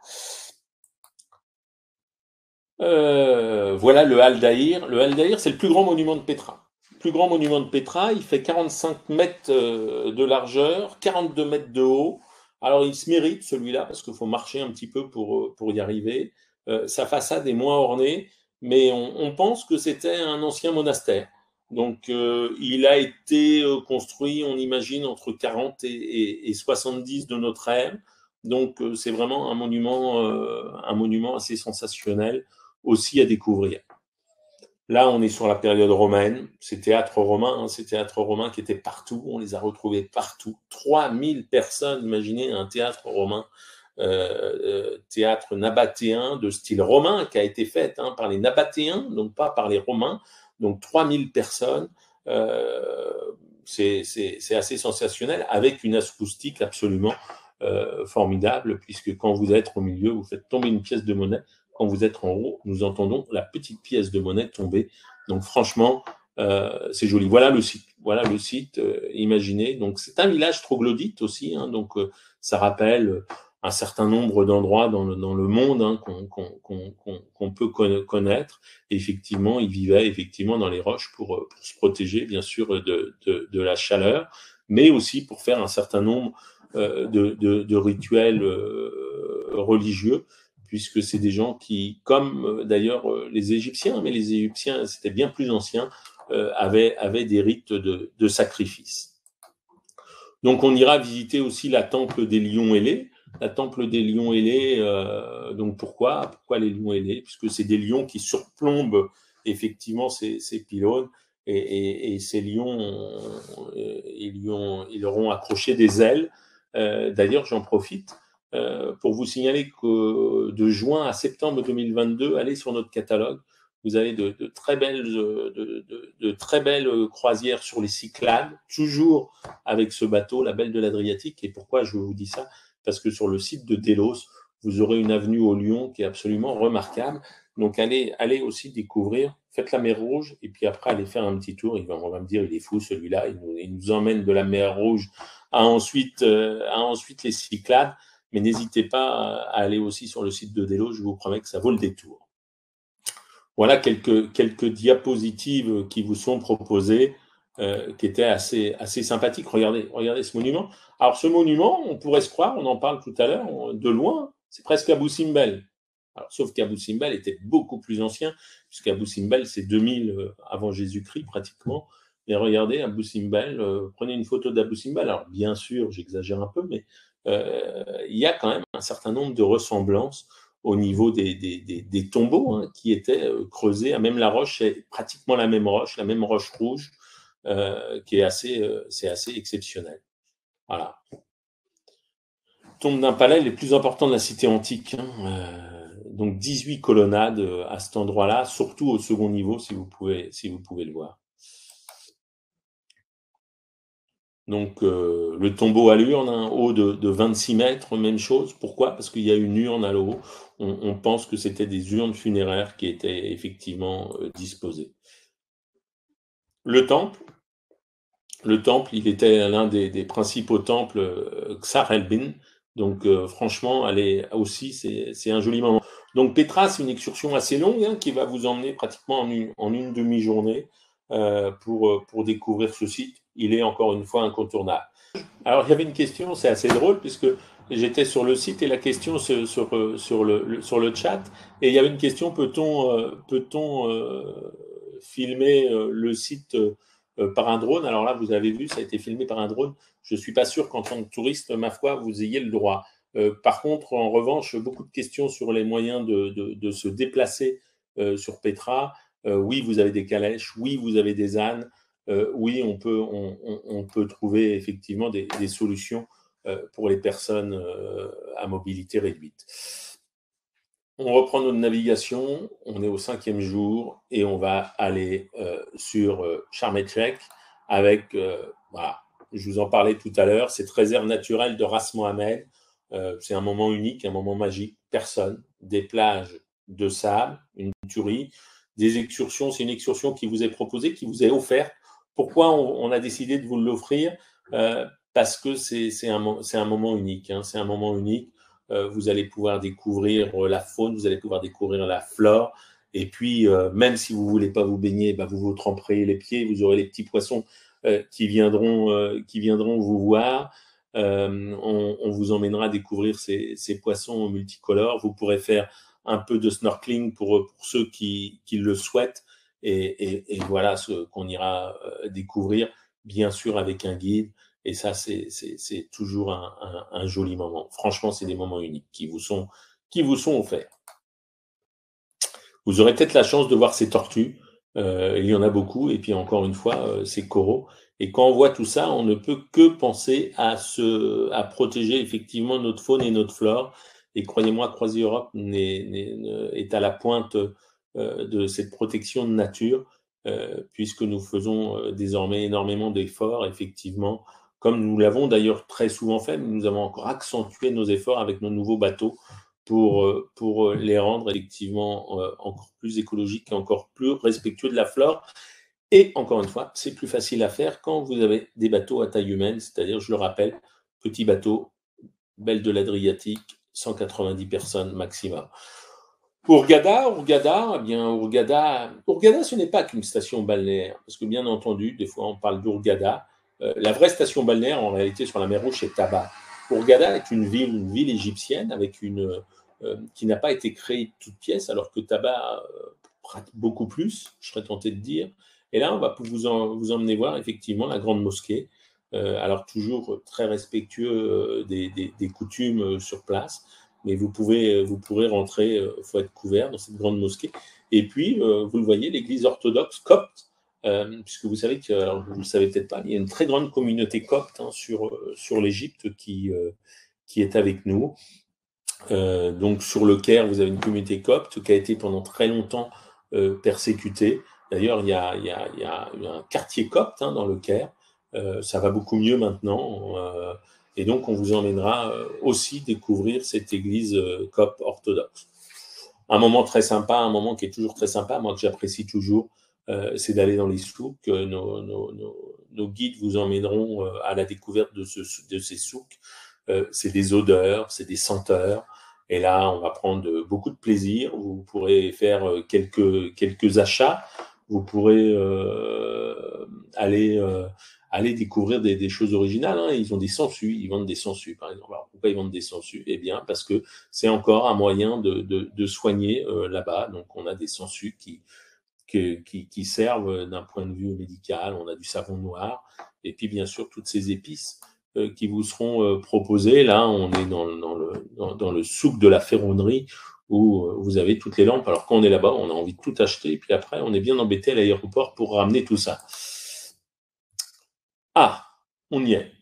Euh, voilà le Hal Dahir. Le Hal Dahir, c'est le plus grand monument de Petra. Le plus grand monument de Petra, il fait quarante-cinq mètres de largeur, quarante-deux mètres de haut. Alors, il se mérite celui-là parce qu'il faut marcher un petit peu pour, pour y arriver. Euh, sa façade est moins ornée, mais on, on pense que c'était un ancien monastère. Donc, euh, il a été euh, construit, on imagine, entre quarante et, et, et soixante-dix de notre ère. Donc, euh, c'est vraiment un monument, euh, un monument assez sensationnel aussi à découvrir. Là, on est sur la période romaine, ces théâtres romains, hein, ces théâtres romains qui étaient partout, on les a retrouvés partout. trois mille personnes, imaginez un théâtre romain, euh, euh, théâtre nabatéen de style romain qui a été fait hein, par les nabatéens, donc pas par les romains. Donc trois mille personnes, euh, c'est, c'est, c'est assez sensationnel avec une acoustique absolument euh, formidable puisque quand vous êtes au milieu, vous faites tomber une pièce de monnaie. Quand vous êtes en haut, nous entendons la petite pièce de monnaie tomber. Donc franchement, Euh, c'est joli. Voilà le site. Voilà le site. Euh, imaginez. Donc c'est un village troglodyte aussi. Hein, donc euh, ça rappelle un certain nombre d'endroits dans le, dans le monde hein, qu'on qu'on, qu'on, qu'on, qu'on peut connaître. Et effectivement, ils vivaient effectivement dans les roches pour, pour se protéger, bien sûr, de, de, de la chaleur, mais aussi pour faire un certain nombre euh, de, de, de rituels euh, religieux, puisque c'est des gens qui, comme euh, d'ailleurs euh, les Égyptiens, mais les Égyptiens, c'était bien plus ancien, euh, avaient, avaient des rites de, de sacrifice. Donc on ira visiter aussi la temple des lions ailés. La temple des lions ailés, euh, donc pourquoi Pourquoi les lions ailés? Puisque c'est des lions qui surplombent effectivement ces, ces pylônes et, et, et ces lions, euh, ils, lui ont, ils leur ont accroché des ailes. Euh, D'ailleurs, j'en profite euh, pour vous signaler que de juin à septembre deux mille vingt-deux, allez sur notre catalogue. Vous avez de, de très belles, de, de, de très belles croisières sur les Cyclades, toujours avec ce bateau, la Belle de l'Adriatique. Et pourquoi je vous dis ça? Parce que sur le site de Delos, vous aurez une avenue au Lion qui est absolument remarquable. Donc allez, allez aussi découvrir, faites la mer Rouge, et puis après allez faire un petit tour. Il va, on va me dire, il est fou celui-là, il nous, il nous emmène de la mer Rouge à ensuite, euh, à ensuite les Cyclades. Mais n'hésitez pas à aller aussi sur le site de Delos, je vous promets que ça vaut le détour. Voilà quelques, quelques diapositives qui vous sont proposées, euh, qui étaient assez, assez sympathiques. Regardez, regardez ce monument. Alors, ce monument, on pourrait se croire, on en parle tout à l'heure, de loin, c'est presque Abou Simbel. Alors, sauf qu'Abou Simbel était beaucoup plus ancien, puisqu'Abou Simbel, c'est deux mille euh, avant Jésus-Christ, pratiquement. Mais regardez, Abou Simbel, euh, prenez une photo d'Abou Simbel. Alors, bien sûr, j'exagère un peu, mais euh, il y a quand même un certain nombre de ressemblances au niveau des, des, des, des tombeaux hein, qui étaient euh, creusés. Même la roche, c'est pratiquement la même roche, la même roche rouge, euh, qui est assez, euh, c'est assez exceptionnel. Voilà. Tombe d'un palais les plus importants de la cité antique. Hein, euh, donc dix-huit colonnades à cet endroit-là, surtout au second niveau, si vous pouvez, si vous pouvez le voir. Donc euh, le tombeau à l'urne, hein, haut de, de vingt-six mètres, même chose. Pourquoi? Parce qu'il y a une urne à l'eau. On, on pense que c'était des urnes funéraires qui étaient effectivement euh, disposées. Le temple, le temple, il était l'un des, des principaux temples euh, Ksar El-Bin. Donc euh, franchement, allez aussi, c'est un joli moment. Donc Petra, c'est une excursion assez longue hein, qui va vous emmener pratiquement en une, en une demi-journée euh, pour, pour découvrir ce site. Il est encore une fois incontournable. Alors, il y avait une question, c'est assez drôle, puisque j'étais sur le site et la question sur, sur, sur, le, le, sur le chat, et il y avait une question, peut-on euh, peut-on euh, filmer euh, le site euh, par un drone? Alors là, vous avez vu, ça a été filmé par un drone. Je ne suis pas sûr qu'en tant que touriste, ma foi, vous ayez le droit. Euh, par contre, en revanche, beaucoup de questions sur les moyens de, de, de se déplacer euh, sur Petra. Euh, oui, vous avez des calèches, oui, vous avez des ânes. Euh, oui, on peut, on, on, on peut trouver effectivement des, des solutions euh, pour les personnes euh, à mobilité réduite. On reprend notre navigation, on est au cinquième jour et on va aller euh, sur euh, Sharm el-Sheikh avec, euh, voilà, je vous en parlais tout à l'heure, cette réserve naturelle de Ras Mohammed. Euh, c'est un moment unique, un moment magique. Personne, des plages de sable, une tuerie, des excursions. C'est une excursion qui vous est proposée, qui vous est offerte. Pourquoi on, on a décidé de vous l'offrir? euh, Parce que c'est un, un moment unique. Hein, c'est un moment unique. Euh, vous allez pouvoir découvrir la faune, vous allez pouvoir découvrir la flore. Et puis, euh, même si vous ne voulez pas vous baigner, bah, vous vous tremperez les pieds, vous aurez les petits poissons euh, qui, viendront, euh, qui viendront vous voir. Euh, on, on, vous emmènera découvrir ces, ces poissons multicolores. Vous pourrez faire un peu de snorkeling pour, pour ceux qui, qui le souhaitent. Et, et, et voilà ce qu'on ira euh, découvrir, bien sûr avec un guide. Et ça, c'est toujours un, un, un joli moment. Franchement, c'est des moments uniques qui vous sont, qui vous sont offerts. Vous aurez peut-être la chance de voir ces tortues. Euh, il y en a beaucoup. Et puis, encore une fois, euh, ces coraux. Et quand on voit tout ça, on ne peut que penser à, se, à protéger effectivement notre faune et notre flore. Et croyez-moi, Croisière Europe est, est, est à la pointe euh, de cette protection de nature, euh, puisque nous faisons euh, désormais énormément d'efforts, effectivement, comme nous l'avons d'ailleurs très souvent fait, mais nous avons encore accentué nos efforts avec nos nouveaux bateaux pour, pour les rendre effectivement encore plus écologiques et encore plus respectueux de la flore Et encore une fois, c'est plus facile à faire quand vous avez des bateaux à taille humaine, c'est-à-dire, je le rappelle, petit bateau, belle de l'Adriatique, cent quatre-vingt-dix personnes maximum. Hurghada, Hurghada, eh bien, Hurghada, Hurghada, ce n'est pas qu'une station balnéaire, parce que bien entendu, des fois on parle d'Hurghada. Euh, la vraie station balnéaire, en réalité, sur la mer Rouge, c'est Taba. Hurghada est une ville, une ville égyptienne avec une, euh, qui n'a pas été créée toute pièce, alors que Taba euh, pratique beaucoup plus, je serais tenté de dire. Et là, on va vous, en, vous emmener voir effectivement la grande mosquée, euh, alors toujours très respectueux euh, des, des, des coutumes euh, sur place. Mais vous pouvez, vous pourrez rentrer, il euh, faut être couvert dans cette grande mosquée. Et puis, euh, vous le voyez, l'église orthodoxe copte, euh, puisque vous savez que, alors vous ne le savez peut-être pas, mais il y a une très grande communauté copte hein, sur, euh, sur l'Égypte qui, euh, qui est avec nous. Euh, donc, sur le Caire, vous avez une communauté copte qui a été pendant très longtemps euh, persécutée. D'ailleurs, il y a, il y a, il y a un quartier copte hein, dans le Caire. Euh, ça va beaucoup mieux maintenant. Euh, et donc, on vous emmènera euh, aussi découvrir cette église euh, copte orthodoxe. Un moment très sympa, un moment qui est toujours très sympa, moi que j'apprécie toujours, euh, c'est d'aller dans les souks. Euh, nos, nos, nos, nos guides vous emmèneront euh, à la découverte de, ce, de ces souks. Euh, c'est des odeurs, c'est des senteurs. Et là, on va prendre beaucoup de plaisir. Vous pourrez faire quelques, quelques achats. Vous pourrez euh, aller, euh, aller découvrir des, des choses originales. Hein. Ils ont des sangsues, ils vendent des sangsues, par exemple. Alors, pourquoi ils vendent des sangsues? Eh bien, parce que c'est encore un moyen de, de, de soigner euh, là-bas. Donc, on a des sangsues qui, qui, qui, qui servent d'un point de vue médical. On a du savon noir. Et puis, bien sûr, toutes ces épices euh, qui vous seront euh, proposées. Là, on est dans, dans, le, dans, dans le souk de la ferronnerie où euh, vous avez toutes les lampes. Alors, quand on est là-bas, on a envie de tout acheter. Et puis après, on est bien embêté à l'aéroport pour ramener tout ça. Ah, on y est.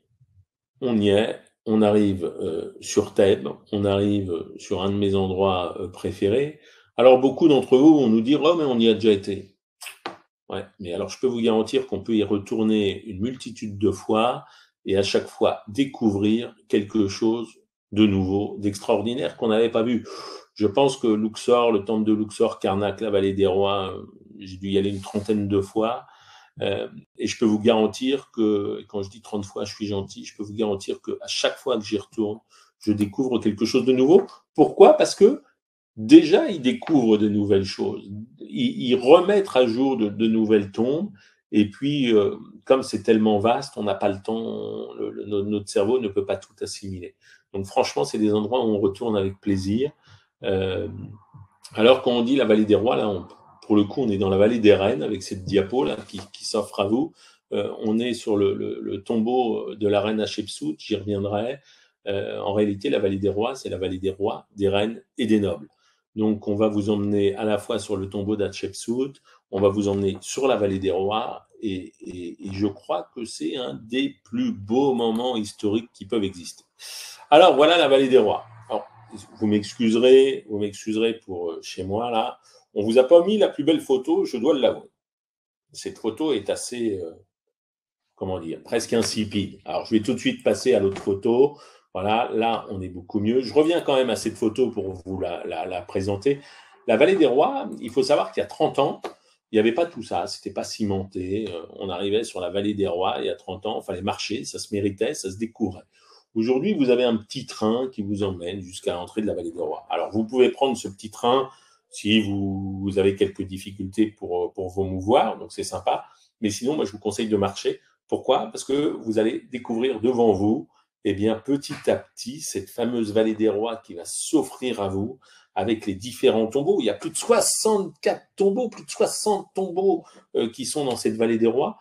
On y est. On arrive euh, sur Thèbes. On arrive sur un de mes endroits euh, préférés. Alors, beaucoup d'entre vous vont nous dire « Oh, mais on y a déjà été ». Ouais, mais alors je peux vous garantir qu'on peut y retourner une multitude de fois et à chaque fois découvrir quelque chose de nouveau, d'extraordinaire qu'on n'avait pas vu. Je pense que Luxor, le temple de Luxor, Karnak, la vallée des rois, euh, j'ai dû y aller une trentaine de fois. Euh, et je peux vous garantir que, quand je dis trente fois, je suis gentil, je peux vous garantir qu'à chaque fois que j'y retourne, je découvre quelque chose de nouveau. Pourquoi? Parce que déjà, ils découvrent de nouvelles choses. Ils, ils remettent à jour de, de nouvelles tombes. Et puis, euh, comme c'est tellement vaste, on n'a pas le temps, le, le, notre cerveau ne peut pas tout assimiler. Donc, franchement, c'est des endroits où on retourne avec plaisir. Euh, alors, quand on dit la vallée des rois, là, on, pour le coup, on est dans la vallée des reines avec cette diapo là qui, qui s'offre à vous. Euh, on est sur le, le, le tombeau de la reine Hatshepsut, j'y reviendrai. Euh, en réalité, la vallée des rois, c'est la vallée des rois, des reines et des nobles. Donc, on va vous emmener à la fois sur le tombeau d'Hatshepsut, on va vous emmener sur la vallée des rois, et, et, et je crois que c'est un des plus beaux moments historiques qui peuvent exister. Alors, voilà la vallée des rois. Alors, vous m'excuserez, vous m'excuserez pour euh, chez moi, là. On vous a pas mis la plus belle photo, je dois l'avouer. Cette photo est assez, euh, comment dire, presque insipide. Alors, je vais tout de suite passer à l'autre photo. Voilà, là, on est beaucoup mieux. Je reviens quand même à cette photo pour vous la, la, la présenter. La vallée des rois, il faut savoir qu'il y a trente ans, il n'y avait pas tout ça, c'était pas cimenté. On arrivait sur la vallée des rois il y a trente ans, il fallait marcher, ça se méritait, ça se découvrait. Aujourd'hui, vous avez un petit train qui vous emmène jusqu'à l'entrée de la vallée des rois. Alors, vous pouvez prendre ce petit train si vous, vous avez quelques difficultés pour, pour vous mouvoir, donc c'est sympa. Mais sinon, moi, je vous conseille de marcher. Pourquoi? Parce que vous allez découvrir devant vous, eh bien, petit à petit, cette fameuse vallée des rois qui va s'offrir à vous avec les différents tombeaux. Il y a plus de soixante-quatre tombeaux, plus de soixante tombeaux euh, qui sont dans cette vallée des rois.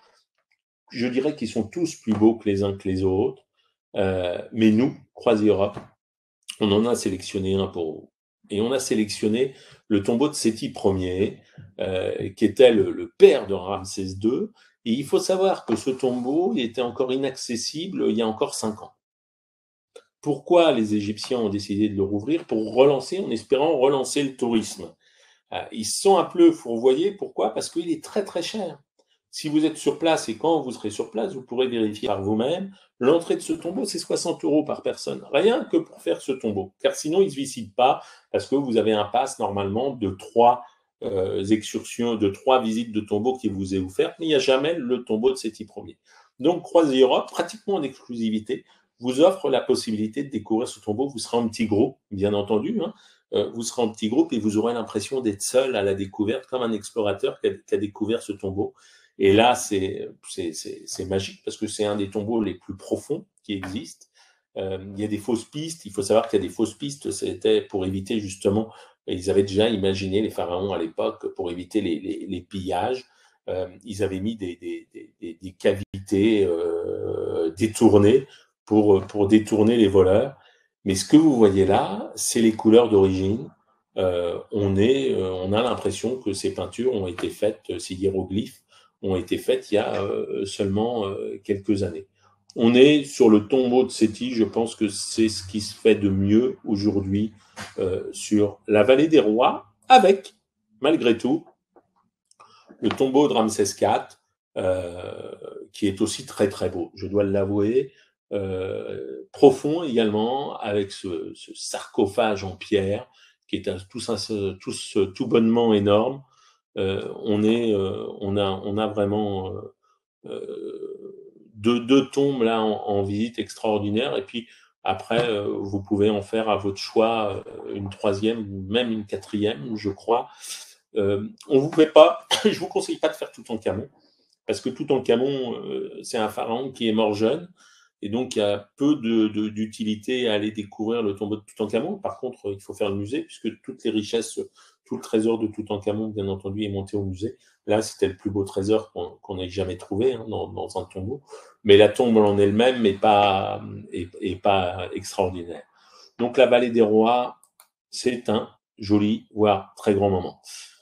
Je dirais qu'ils sont tous plus beaux que les uns que les autres. Euh, mais nous, Croisière Europe, on en a sélectionné un pour vous. Et on a sélectionné le tombeau de Séti Ier, euh, qui était le, le père de Ramsès deux. Et il faut savoir que ce tombeau il était encore inaccessible il y a encore cinq ans. Pourquoi les Égyptiens ont décidé de le rouvrir? Pour relancer, en espérant relancer le tourisme. Euh, ils se sont un peu fourvoyés. Pourquoi? Parce qu'il est très très cher. Si vous êtes sur place et quand vous serez sur place, vous pourrez vérifier par vous-même. L'entrée de ce tombeau, c'est soixante euros par personne. Rien que pour faire ce tombeau. Car sinon, il ne se visite pas parce que vous avez un pass normalement de trois euh, excursions, de trois visites de tombeaux qui vous est offerte, mais il n'y a jamais le tombeau de Séti Ier. Donc, Croisière Europe, pratiquement en exclusivité, vous offre la possibilité de découvrir ce tombeau. Vous serez en petit groupe, bien entendu, hein. Euh, vous serez en petit groupe et vous aurez l'impression d'être seul à la découverte, comme un explorateur qui a, qui a découvert ce tombeau. Et là, c'est, c'est, c'est, c'est magique parce que c'est un des tombeaux les plus profonds qui existent. Euh, il y a des fausses pistes. Il faut savoir qu'il y a des fausses pistes. C'était pour éviter justement, ils avaient déjà imaginé, les pharaons à l'époque, pour éviter les, les, les pillages. Euh, ils avaient mis des, des, des, des cavités euh, détournées pour, pour détourner les voleurs. Mais ce que vous voyez là, c'est les couleurs d'origine. Euh, on, est, euh, on a l'impression que ces peintures ont été faites, ces hiéroglyphes ont été faites il y a euh, seulement euh, quelques années. On est sur le tombeau de Séti, je pense que c'est ce qui se fait de mieux aujourd'hui euh, sur la vallée des rois, avec, malgré tout, le tombeau de Ramsès quatre, euh, qui est aussi très très beau, je dois l'avouer, euh, profond également, avec ce, ce, sarcophage en pierre, qui est un, tout, tout, tout bonnement énorme. Euh, on, est, euh, on, a, on a vraiment euh, deux, deux tombes là en, en visite extraordinaire, et puis après, euh, vous pouvez en faire à votre choix euh, une troisième ou même une quatrième, je crois. Euh, on vous fait pas, je vous conseille pas de faire Toutankhamon, parce que Toutankhamon, euh, c'est un pharaon qui est mort jeune, et donc il y a peu de, de, d'utilité à aller découvrir le tombeau de Toutankhamon. Par contre, il faut faire le musée, puisque toutes les richesses, tout le trésor de Toutankhamon, bien entendu, est monté au musée. Là, c'était le plus beau trésor qu'on, qu'on ait jamais trouvé hein, dans, dans un tombeau. Mais la tombe en elle-même n'est pas, est, est pas extraordinaire. Donc la vallée des rois, c'est un joli, voire très grand moment.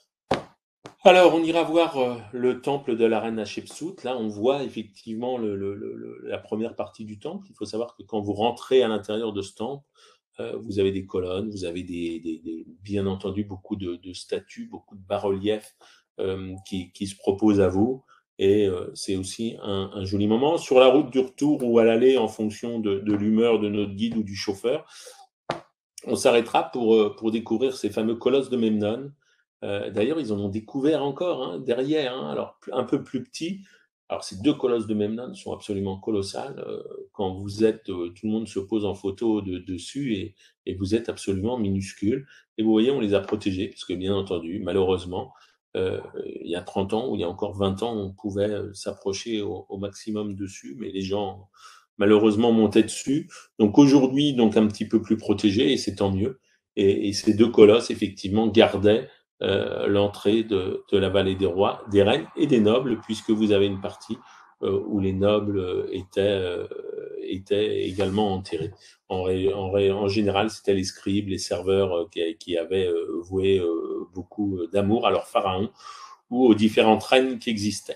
Alors, on ira voir euh, le temple de la reine Hatshepsut. Là, on voit effectivement le, le, le, la première partie du temple. Il faut savoir que quand vous rentrez à l'intérieur de ce temple, euh, vous avez des colonnes, vous avez des, des, des, bien entendu beaucoup de, de statues, beaucoup de bas-reliefs euh, qui, qui se proposent à vous. Et euh, c'est aussi un, un joli moment. Sur la route du retour ou à l'aller, en fonction de, de l'humeur de notre guide ou du chauffeur, on s'arrêtera pour, pour découvrir ces fameux colosses de Memnon. Euh, d'ailleurs, ils en ont découvert encore hein, derrière, hein, alors un peu plus petits. Alors, ces deux colosses de Memnon sont absolument colossales. Euh, quand vous êtes, euh, tout le monde se pose en photo de, dessus et, et vous êtes absolument minuscule. Et vous voyez, on les a protégés, parce que bien entendu, malheureusement, euh, il y a trente ans ou il y a encore vingt ans, on pouvait s'approcher au, au maximum dessus, mais les gens malheureusement montaient dessus. Donc aujourd'hui, donc un petit peu plus protégé, et c'est tant mieux. Et, et ces deux colosses, effectivement, gardaient euh, l'entrée de, de la vallée des rois, des reines et des nobles, puisque vous avez une partie euh, où les nobles étaient, euh, étaient également enterrés. En, en, en général, c'était les scribes, les serveurs euh, qui, qui avaient euh, voué euh, beaucoup d'amour à leur pharaon ou aux différentes reines qui existaient.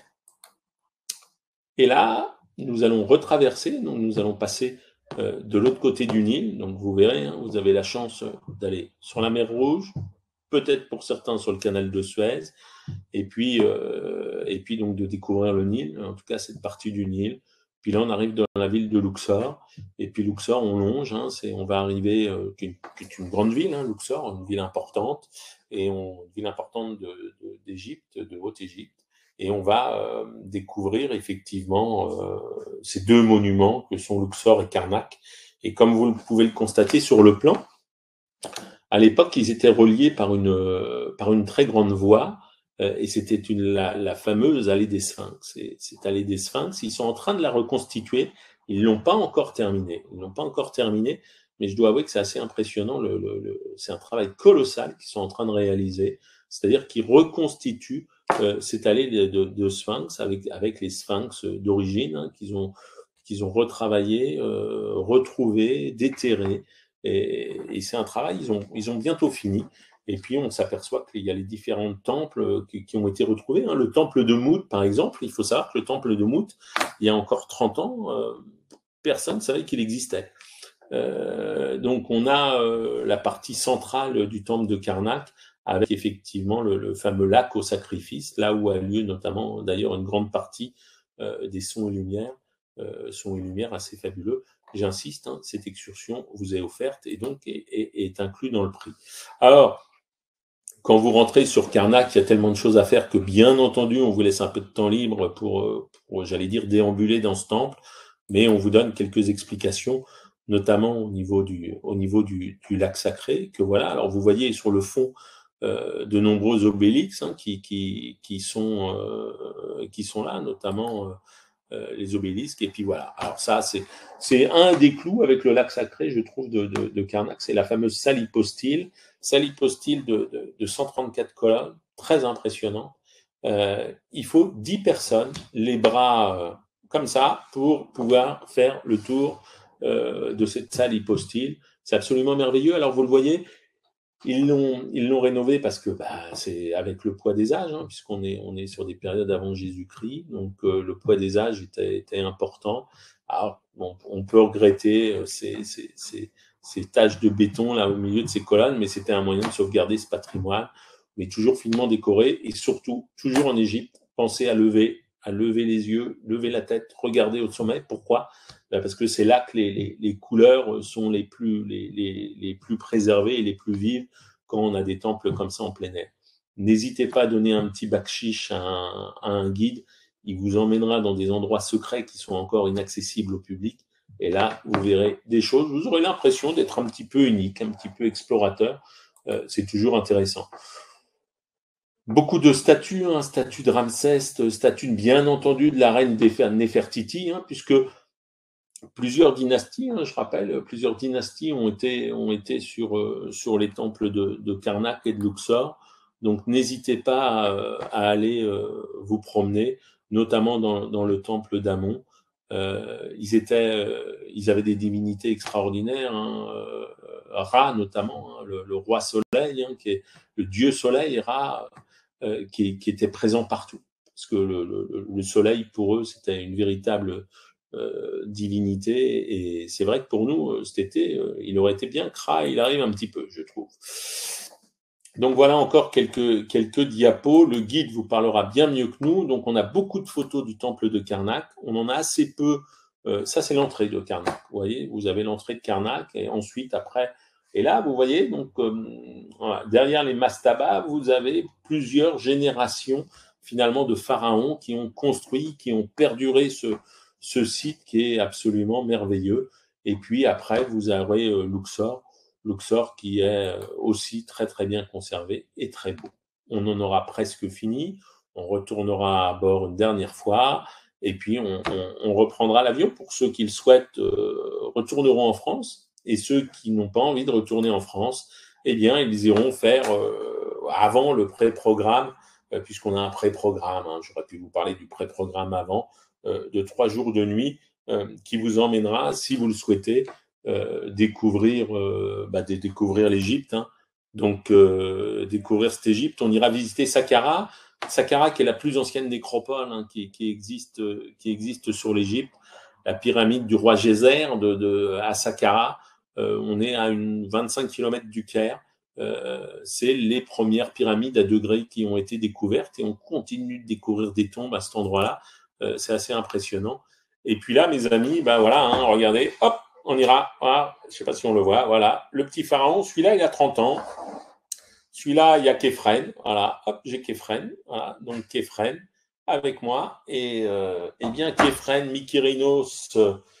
Et là, nous allons retraverser, donc nous allons passer euh, de l'autre côté du Nil. Donc vous verrez, hein, vous avez la chance d'aller sur la mer Rouge, peut-être pour certains sur le canal de Suez, et puis, euh, et puis donc de découvrir le Nil, en tout cas cette partie du Nil. Puis là, on arrive dans la ville de Luxor, et puis Luxor, on longe, hein, c'est, on va arriver, euh, qui, est, qui est une grande ville, hein, Luxor, une ville importante, et on, une ville importante de, de, d'Égypte, de Haute-Égypte. Et on va euh, découvrir effectivement euh, ces deux monuments que sont Luxor et Karnak. Et comme vous pouvez le constater sur le plan, à l'époque, ils étaient reliés par une, euh, par une très grande voie, euh, et c'était une, la, la fameuse allée des Sphinx. Et cette allée des Sphinx, ils sont en train de la reconstituer. Ils l'ont pas encore terminée. Ils l'ont pas encore terminée, mais je dois avouer que c'est assez impressionnant. Le, le, le, c'est un travail colossal qu'ils sont en train de réaliser. C'est-à-dire qu'ils reconstituent euh, cette allée de, de, de Sphinx avec, avec les Sphinx d'origine hein, qu'ils ont, qu'ils ont retravaillé, euh, retrouvé, déterré. Et, et c'est un travail, ils ont, ils ont bientôt fini. Et puis on s'aperçoit qu'il y a les différents temples qui, qui ont été retrouvés. Hein. Le temple de Mout, par exemple, il faut savoir que le temple de Mout, il y a encore trente ans, euh, personne ne savait qu'il existait. Euh, donc on a euh, la partie centrale du temple de Karnak, avec effectivement le, le fameux lac au sacrifice, là où a lieu notamment d'ailleurs une grande partie euh, des sons et lumières, euh, sons et lumières assez fabuleux. J'insiste, hein, cette excursion vous est offerte et donc est, est, est inclus dans le prix. Alors, quand vous rentrez sur Karnak, il y a tellement de choses à faire que, bien entendu, on vous laisse un peu de temps libre pour, pour j'allais dire, déambuler dans ce temple, mais on vous donne quelques explications, notamment au niveau du, au niveau du, du lac sacré, que voilà. Alors, vous voyez sur le fond euh, de nombreux obélix hein, qui, qui, qui, sont, euh, qui sont là, notamment euh, les obélisques. Et puis voilà. Alors ça, c'est, c'est un des clous avec le lac sacré, je trouve, de, de, de Karnak. C'est la fameuse salle hypostyle. Salle hypostyle de, de, de cent trente-quatre colonnes, très impressionnant. Euh, il faut dix personnes, les bras euh, comme ça, pour pouvoir faire le tour euh, de cette salle hypostyle. C'est absolument merveilleux. Alors vous le voyez, ils l'ont, ils l'ont rénové parce que bah, c'est avec le poids des âges, hein, puisqu'on est, on est sur des périodes avant Jésus-Christ, donc euh, le poids des âges était, était important. Alors, bon, on peut regretter euh, ces, ces, ces, ces taches de béton là au milieu de ces colonnes, mais c'était un moyen de sauvegarder ce patrimoine, mais toujours finement décoré et surtout, toujours en Égypte, pensez à lever, à lever les yeux, lever la tête, regarder au sommet. Pourquoi ? Parce que c'est là que les, les, les couleurs sont les plus, les, les, les plus préservées et les plus vives quand on a des temples comme ça en plein air. N'hésitez pas à donner un petit bakshish à un, à un guide. Il vous emmènera dans des endroits secrets qui sont encore inaccessibles au public. Et là, vous verrez des choses. Vous aurez l'impression d'être un petit peu unique, un petit peu explorateur. Euh, c'est toujours intéressant. Beaucoup de statues, hein, statue de Ramsès, statue bien entendu de la reine Néfertiti, hein, puisque plusieurs dynasties, hein, je rappelle, plusieurs dynasties ont été, ont été sur, euh, sur les temples de, de Karnak et de Luxor. Donc n'hésitez pas à, à aller euh, vous promener, notamment dans, dans le temple d'Amon. Euh, ils, étaient, euh, ils avaient des divinités extraordinaires, hein, euh, Ra notamment, hein, le, le roi soleil, hein, qui est le dieu soleil, Ra, euh, qui, qui était présent partout. Parce que le, le, le soleil, pour eux, c'était une véritable Euh, divinité. Et c'est vrai que pour nous, cet été, euh, il aurait été bien que Ra, il arrive un petit peu, je trouve. Donc voilà encore quelques, quelques diapos. Le guide vous parlera bien mieux que nous. Donc on a beaucoup de photos du temple de Karnak. On en a assez peu. Euh, ça, c'est l'entrée de Karnak. Vous voyez, vous avez l'entrée de Karnak et ensuite, après. Et là, vous voyez, donc euh, voilà, derrière les mastabas, vous avez plusieurs générations finalement de pharaons qui ont construit, qui ont perduré ce, ce site qui est absolument merveilleux. Et puis après, vous aurez euh, Luxor, Luxor qui est aussi très très bien conservé et très beau. On en aura presque fini, on retournera à bord une dernière fois et puis on, on, on reprendra l'avion. Pour ceux qui le souhaitent, euh, retourneront en France et ceux qui n'ont pas envie de retourner en France, eh bien ils iront faire euh, avant le pré-programme, euh, puisqu'on a un pré-programme, hein, j'aurais pu vous parler du pré-programme avant, euh, de trois jours de nuit, euh, qui vous emmènera, si vous le souhaitez, Euh, découvrir, euh, bah, de, découvrir l'Égypte. Hein. Donc, euh, découvrir cette Égypte. On ira visiter Saqqara. Saqqara, qui est la plus ancienne nécropole hein, qui, qui, existe, qui existe sur l'Égypte. La pyramide du roi Gézer de, de, à Saqqara. Euh, on est à une vingt-cinq kilomètres du Caire. Euh, c'est les premières pyramides à degrés qui ont été découvertes et on continue de découvrir des tombes à cet endroit-là. Euh, c'est assez impressionnant. Et puis là, mes amis, ben voilà, hein, regardez, hop, on ira, voilà, je ne sais pas si on le voit, voilà, le petit pharaon, celui-là, il a trente ans. Celui-là, il y a Képhren, voilà, hop, j'ai Képhren, voilà, donc Képhren avec moi. Et euh, eh bien, Képhren, Mykérinos,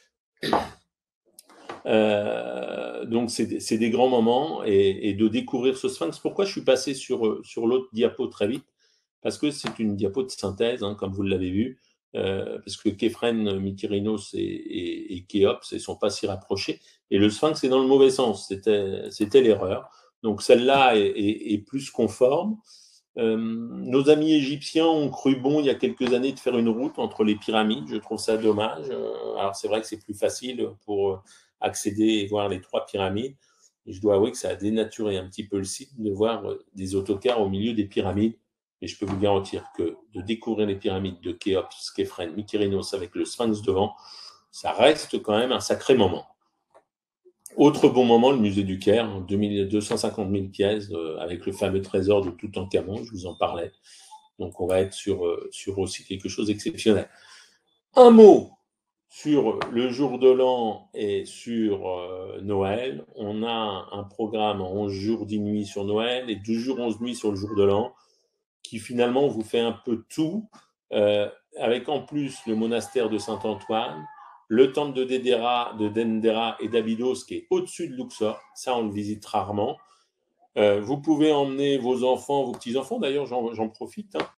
euh, donc c'est, c'est des grands moments et, et de découvrir ce sphinx. Pourquoi je suis passé sur, sur l'autre diapo très vite ? Parce que c'est une diapo de synthèse, hein, comme vous l'avez vu. Euh, parce que Képhren, Mykérinos et, et, et Khéops ne sont pas si rapprochés. Et le sphinx est dans le mauvais sens, c'était, c'était l'erreur. Donc celle-là est, est, est plus conforme. Euh, nos amis égyptiens ont cru bon il y a quelques années de faire une route entre les pyramides. Je trouve ça dommage. Euh, alors c'est vrai que c'est plus facile pour accéder et voir les trois pyramides. Et je dois avouer que ça a dénaturé un petit peu le site de voir des autocars au milieu des pyramides. Et je peux vous garantir que de découvrir les pyramides de Khéops, Képhren, Mykérinos avec le sphinx devant, ça reste quand même un sacré moment. Autre bon moment, le musée du Caire, deux cent cinquante mille pièces, euh, avec le fameux trésor de Toutankhamon, je vous en parlais. Donc on va être sur, euh, sur aussi quelque chose d'exceptionnel. Un mot sur le jour de l'an et sur euh, Noël. On a un, un programme en onze jours, dix nuits sur Noël et douze jours, onze nuits sur le jour de l'an, qui finalement vous fait un peu tout, euh, avec en plus le monastère de Saint-Antoine, le temple de Dendera, de Dendera et d'Abydos qui est au-dessus de Luxor. Ça, on le visite rarement. Euh, vous pouvez emmener vos enfants, vos petits-enfants. D'ailleurs, j'en, j'en profite. Hein.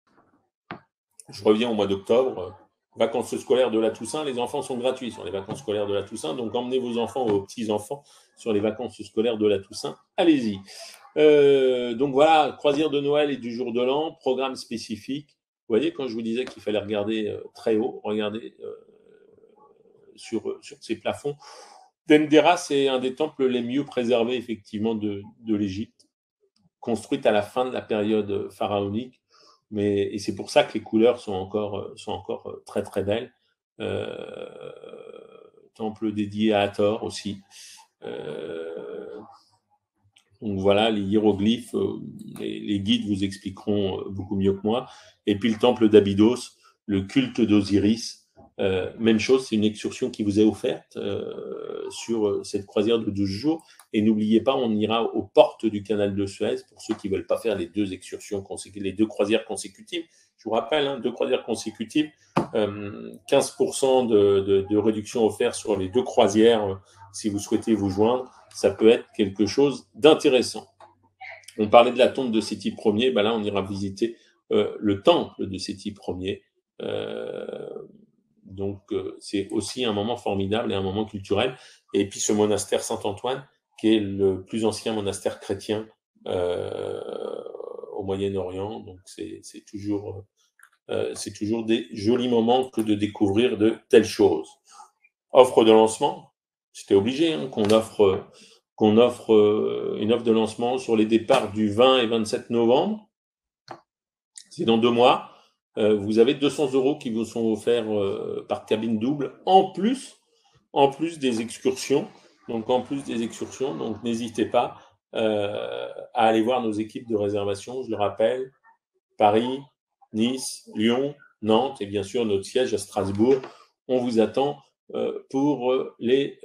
Je reviens au mois d'octobre. Euh, vacances scolaires de la Toussaint. Les enfants sont gratuits sur les vacances scolaires de la Toussaint. Donc, emmenez vos enfants, vos petits-enfants sur les vacances scolaires de la Toussaint. Allez-y. Euh, donc voilà, croisière de Noël et du jour de l'an, programme spécifique. Vous voyez, quand je vous disais qu'il fallait regarder euh, très haut, regardez euh, sur, sur ces plafonds. Dendera, c'est un des temples les mieux préservés, effectivement, de, de l'Égypte, construite à la fin de la période pharaonique. Mais, et c'est pour ça que les couleurs sont encore, sont encore très, très belles. Euh, temple dédié à Hathor aussi. Euh, Donc voilà, les hiéroglyphes, euh, les, les guides vous expliqueront euh, beaucoup mieux que moi. Et puis le temple d'Abydos, le culte d'Osiris, euh, même chose, c'est une excursion qui vous est offerte euh, sur euh, cette croisière de douze jours. Et n'oubliez pas, on ira aux portes du canal de Suez pour ceux qui ne veulent pas faire les deux excursions, les deux croisières consécutives. Je vous rappelle, hein, deux croisières consécutives, euh, quinze pour cent de, de, de réduction offerte sur les deux croisières euh, si vous souhaitez vous joindre. Ça peut être quelque chose d'intéressant. On parlait de la tombe de Séti Ier, ben là on ira visiter euh, le temple de Séti Ier. Euh, donc euh, c'est aussi un moment formidable et un moment culturel. Et puis ce monastère Saint-Antoine, qui est le plus ancien monastère chrétien euh, au Moyen-Orient. Donc c'est, c'est toujours, euh, c'est toujours des jolis moments que de découvrir de telles choses. Offre de lancement, c'était obligé hein, qu'on offre, qu'on offre euh, une offre de lancement sur les départs du vingt et vingt-sept novembre. C'est dans deux mois. Euh, vous avez deux cents euros qui vous sont offerts euh, par cabine double, en plus, en plus des excursions. Donc, en plus des excursions. Donc, n'hésitez pas euh, à aller voir nos équipes de réservation. Je le rappelle, Paris, Nice, Lyon, Nantes et bien sûr notre siège à Strasbourg. On vous attend euh, pour les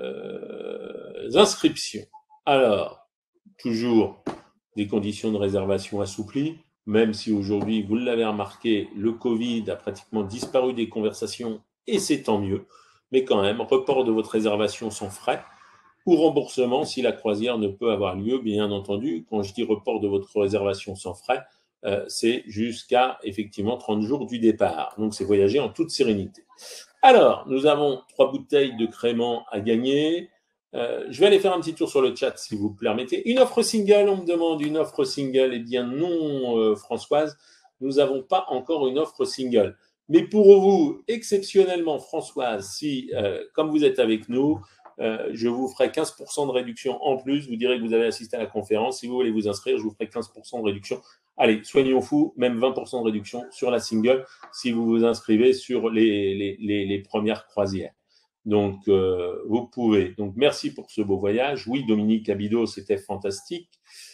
euh, inscriptions. Alors, toujours des conditions de réservation assouplies, même si aujourd'hui, vous l'avez remarqué, le Covid a pratiquement disparu des conversations et c'est tant mieux. Mais quand même, report de votre réservation sans frais ou remboursement si la croisière ne peut avoir lieu, bien entendu. Quand je dis report de votre réservation sans frais, euh, c'est jusqu'à effectivement trente jours du départ. Donc c'est voyager en toute sérénité. Alors, nous avons trois bouteilles de crément à gagner. Euh, je vais aller faire un petit tour sur le chat si vous permettez. Une offre single, on me demande une offre single. Eh bien non, euh, Françoise, nous n'avons pas encore une offre single. Mais pour vous, exceptionnellement, Françoise, si, euh, comme vous êtes avec nous, euh, je vous ferai quinze pour cent de réduction en plus. Vous direz que vous avez assisté à la conférence. Si vous voulez vous inscrire, je vous ferai quinze pour cent de réduction. Allez, soignons fou, même vingt pour cent de réduction sur la single si vous vous inscrivez sur les, les, les, les premières croisières. Donc, euh, vous pouvez. Donc, merci pour ce beau voyage. Oui, Dominique Abido, c'était fantastique.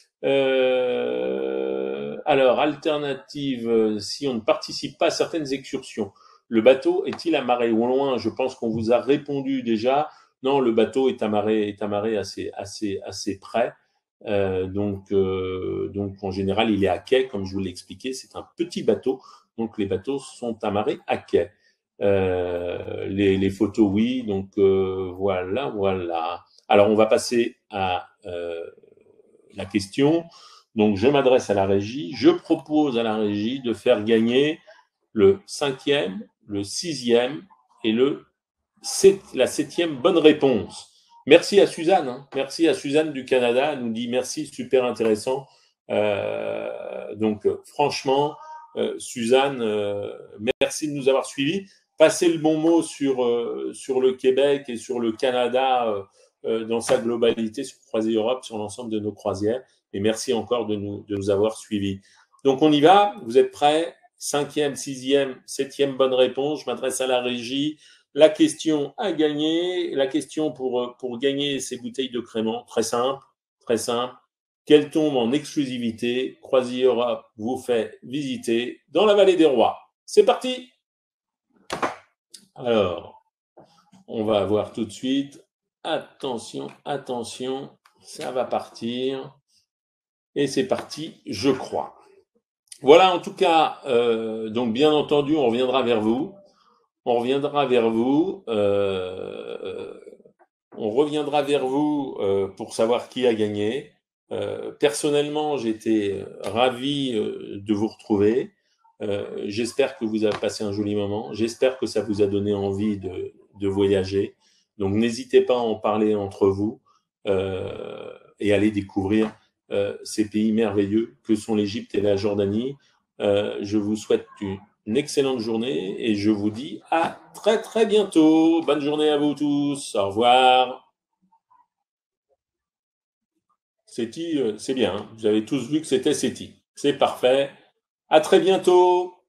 Euh, alors, alternative, si on ne participe pas à certaines excursions, le bateau est-il amarré au loin? Je pense qu'on vous a répondu déjà. Non, le bateau est amarré, est amarré assez, assez, assez près. Euh, donc, euh, donc, en général, il est à quai, comme je vous l'ai expliqué. C'est un petit bateau. Donc, les bateaux sont amarrés à quai. Euh, les, les photos, oui. Donc, euh, voilà, voilà. Alors, on va passer à euh, la question. Donc, je m'adresse à la régie. Je propose à la régie de faire gagner le cinquième, le sixième et le sept, la septième bonne réponse. Merci à Suzanne. Hein. Merci à Suzanne du Canada. Elle nous dit merci, super intéressant. Euh, donc, euh, franchement, euh, Suzanne, euh, merci de nous avoir suivis. Passez le bon mot sur, euh, sur le Québec et sur le Canada euh, euh, dans sa globalité, sur Croisière Europe, sur l'ensemble de nos croisières. Et merci encore de nous, de nous avoir suivis. Donc, on y va. Vous êtes prêts? Cinquième, sixième, septième bonne réponse. Je m'adresse à la régie. La question à gagner, la question pour, pour gagner ces bouteilles de crément, très simple, très simple. Qu'elle tombe en exclusivité, Croisière Europe vous fait visiter dans la vallée des rois. C'est parti! Alors, On va voir tout de suite. Attention, attention, ça va partir. Et c'est parti, je crois. Voilà, en tout cas, euh, donc bien entendu, on reviendra vers vous. On reviendra vers vous. Euh, on reviendra vers vous euh, pour savoir qui a gagné. Euh, personnellement, j'étais ravi euh, de vous retrouver. Euh, j'espère que vous avez passé un joli moment. J'espère que ça vous a donné envie de, de voyager. Donc, n'hésitez pas à en parler entre vous euh, et aller découvrir euh, ces pays merveilleux que sont l'Égypte et la Jordanie. Euh, je vous souhaite une une excellente journée et je vous dis à très très bientôt. Bonne journée à vous tous. Au revoir. SETI, euh, c'est bien, hein. Vous avez tous vu que c'était SETI. C'est parfait. À très bientôt.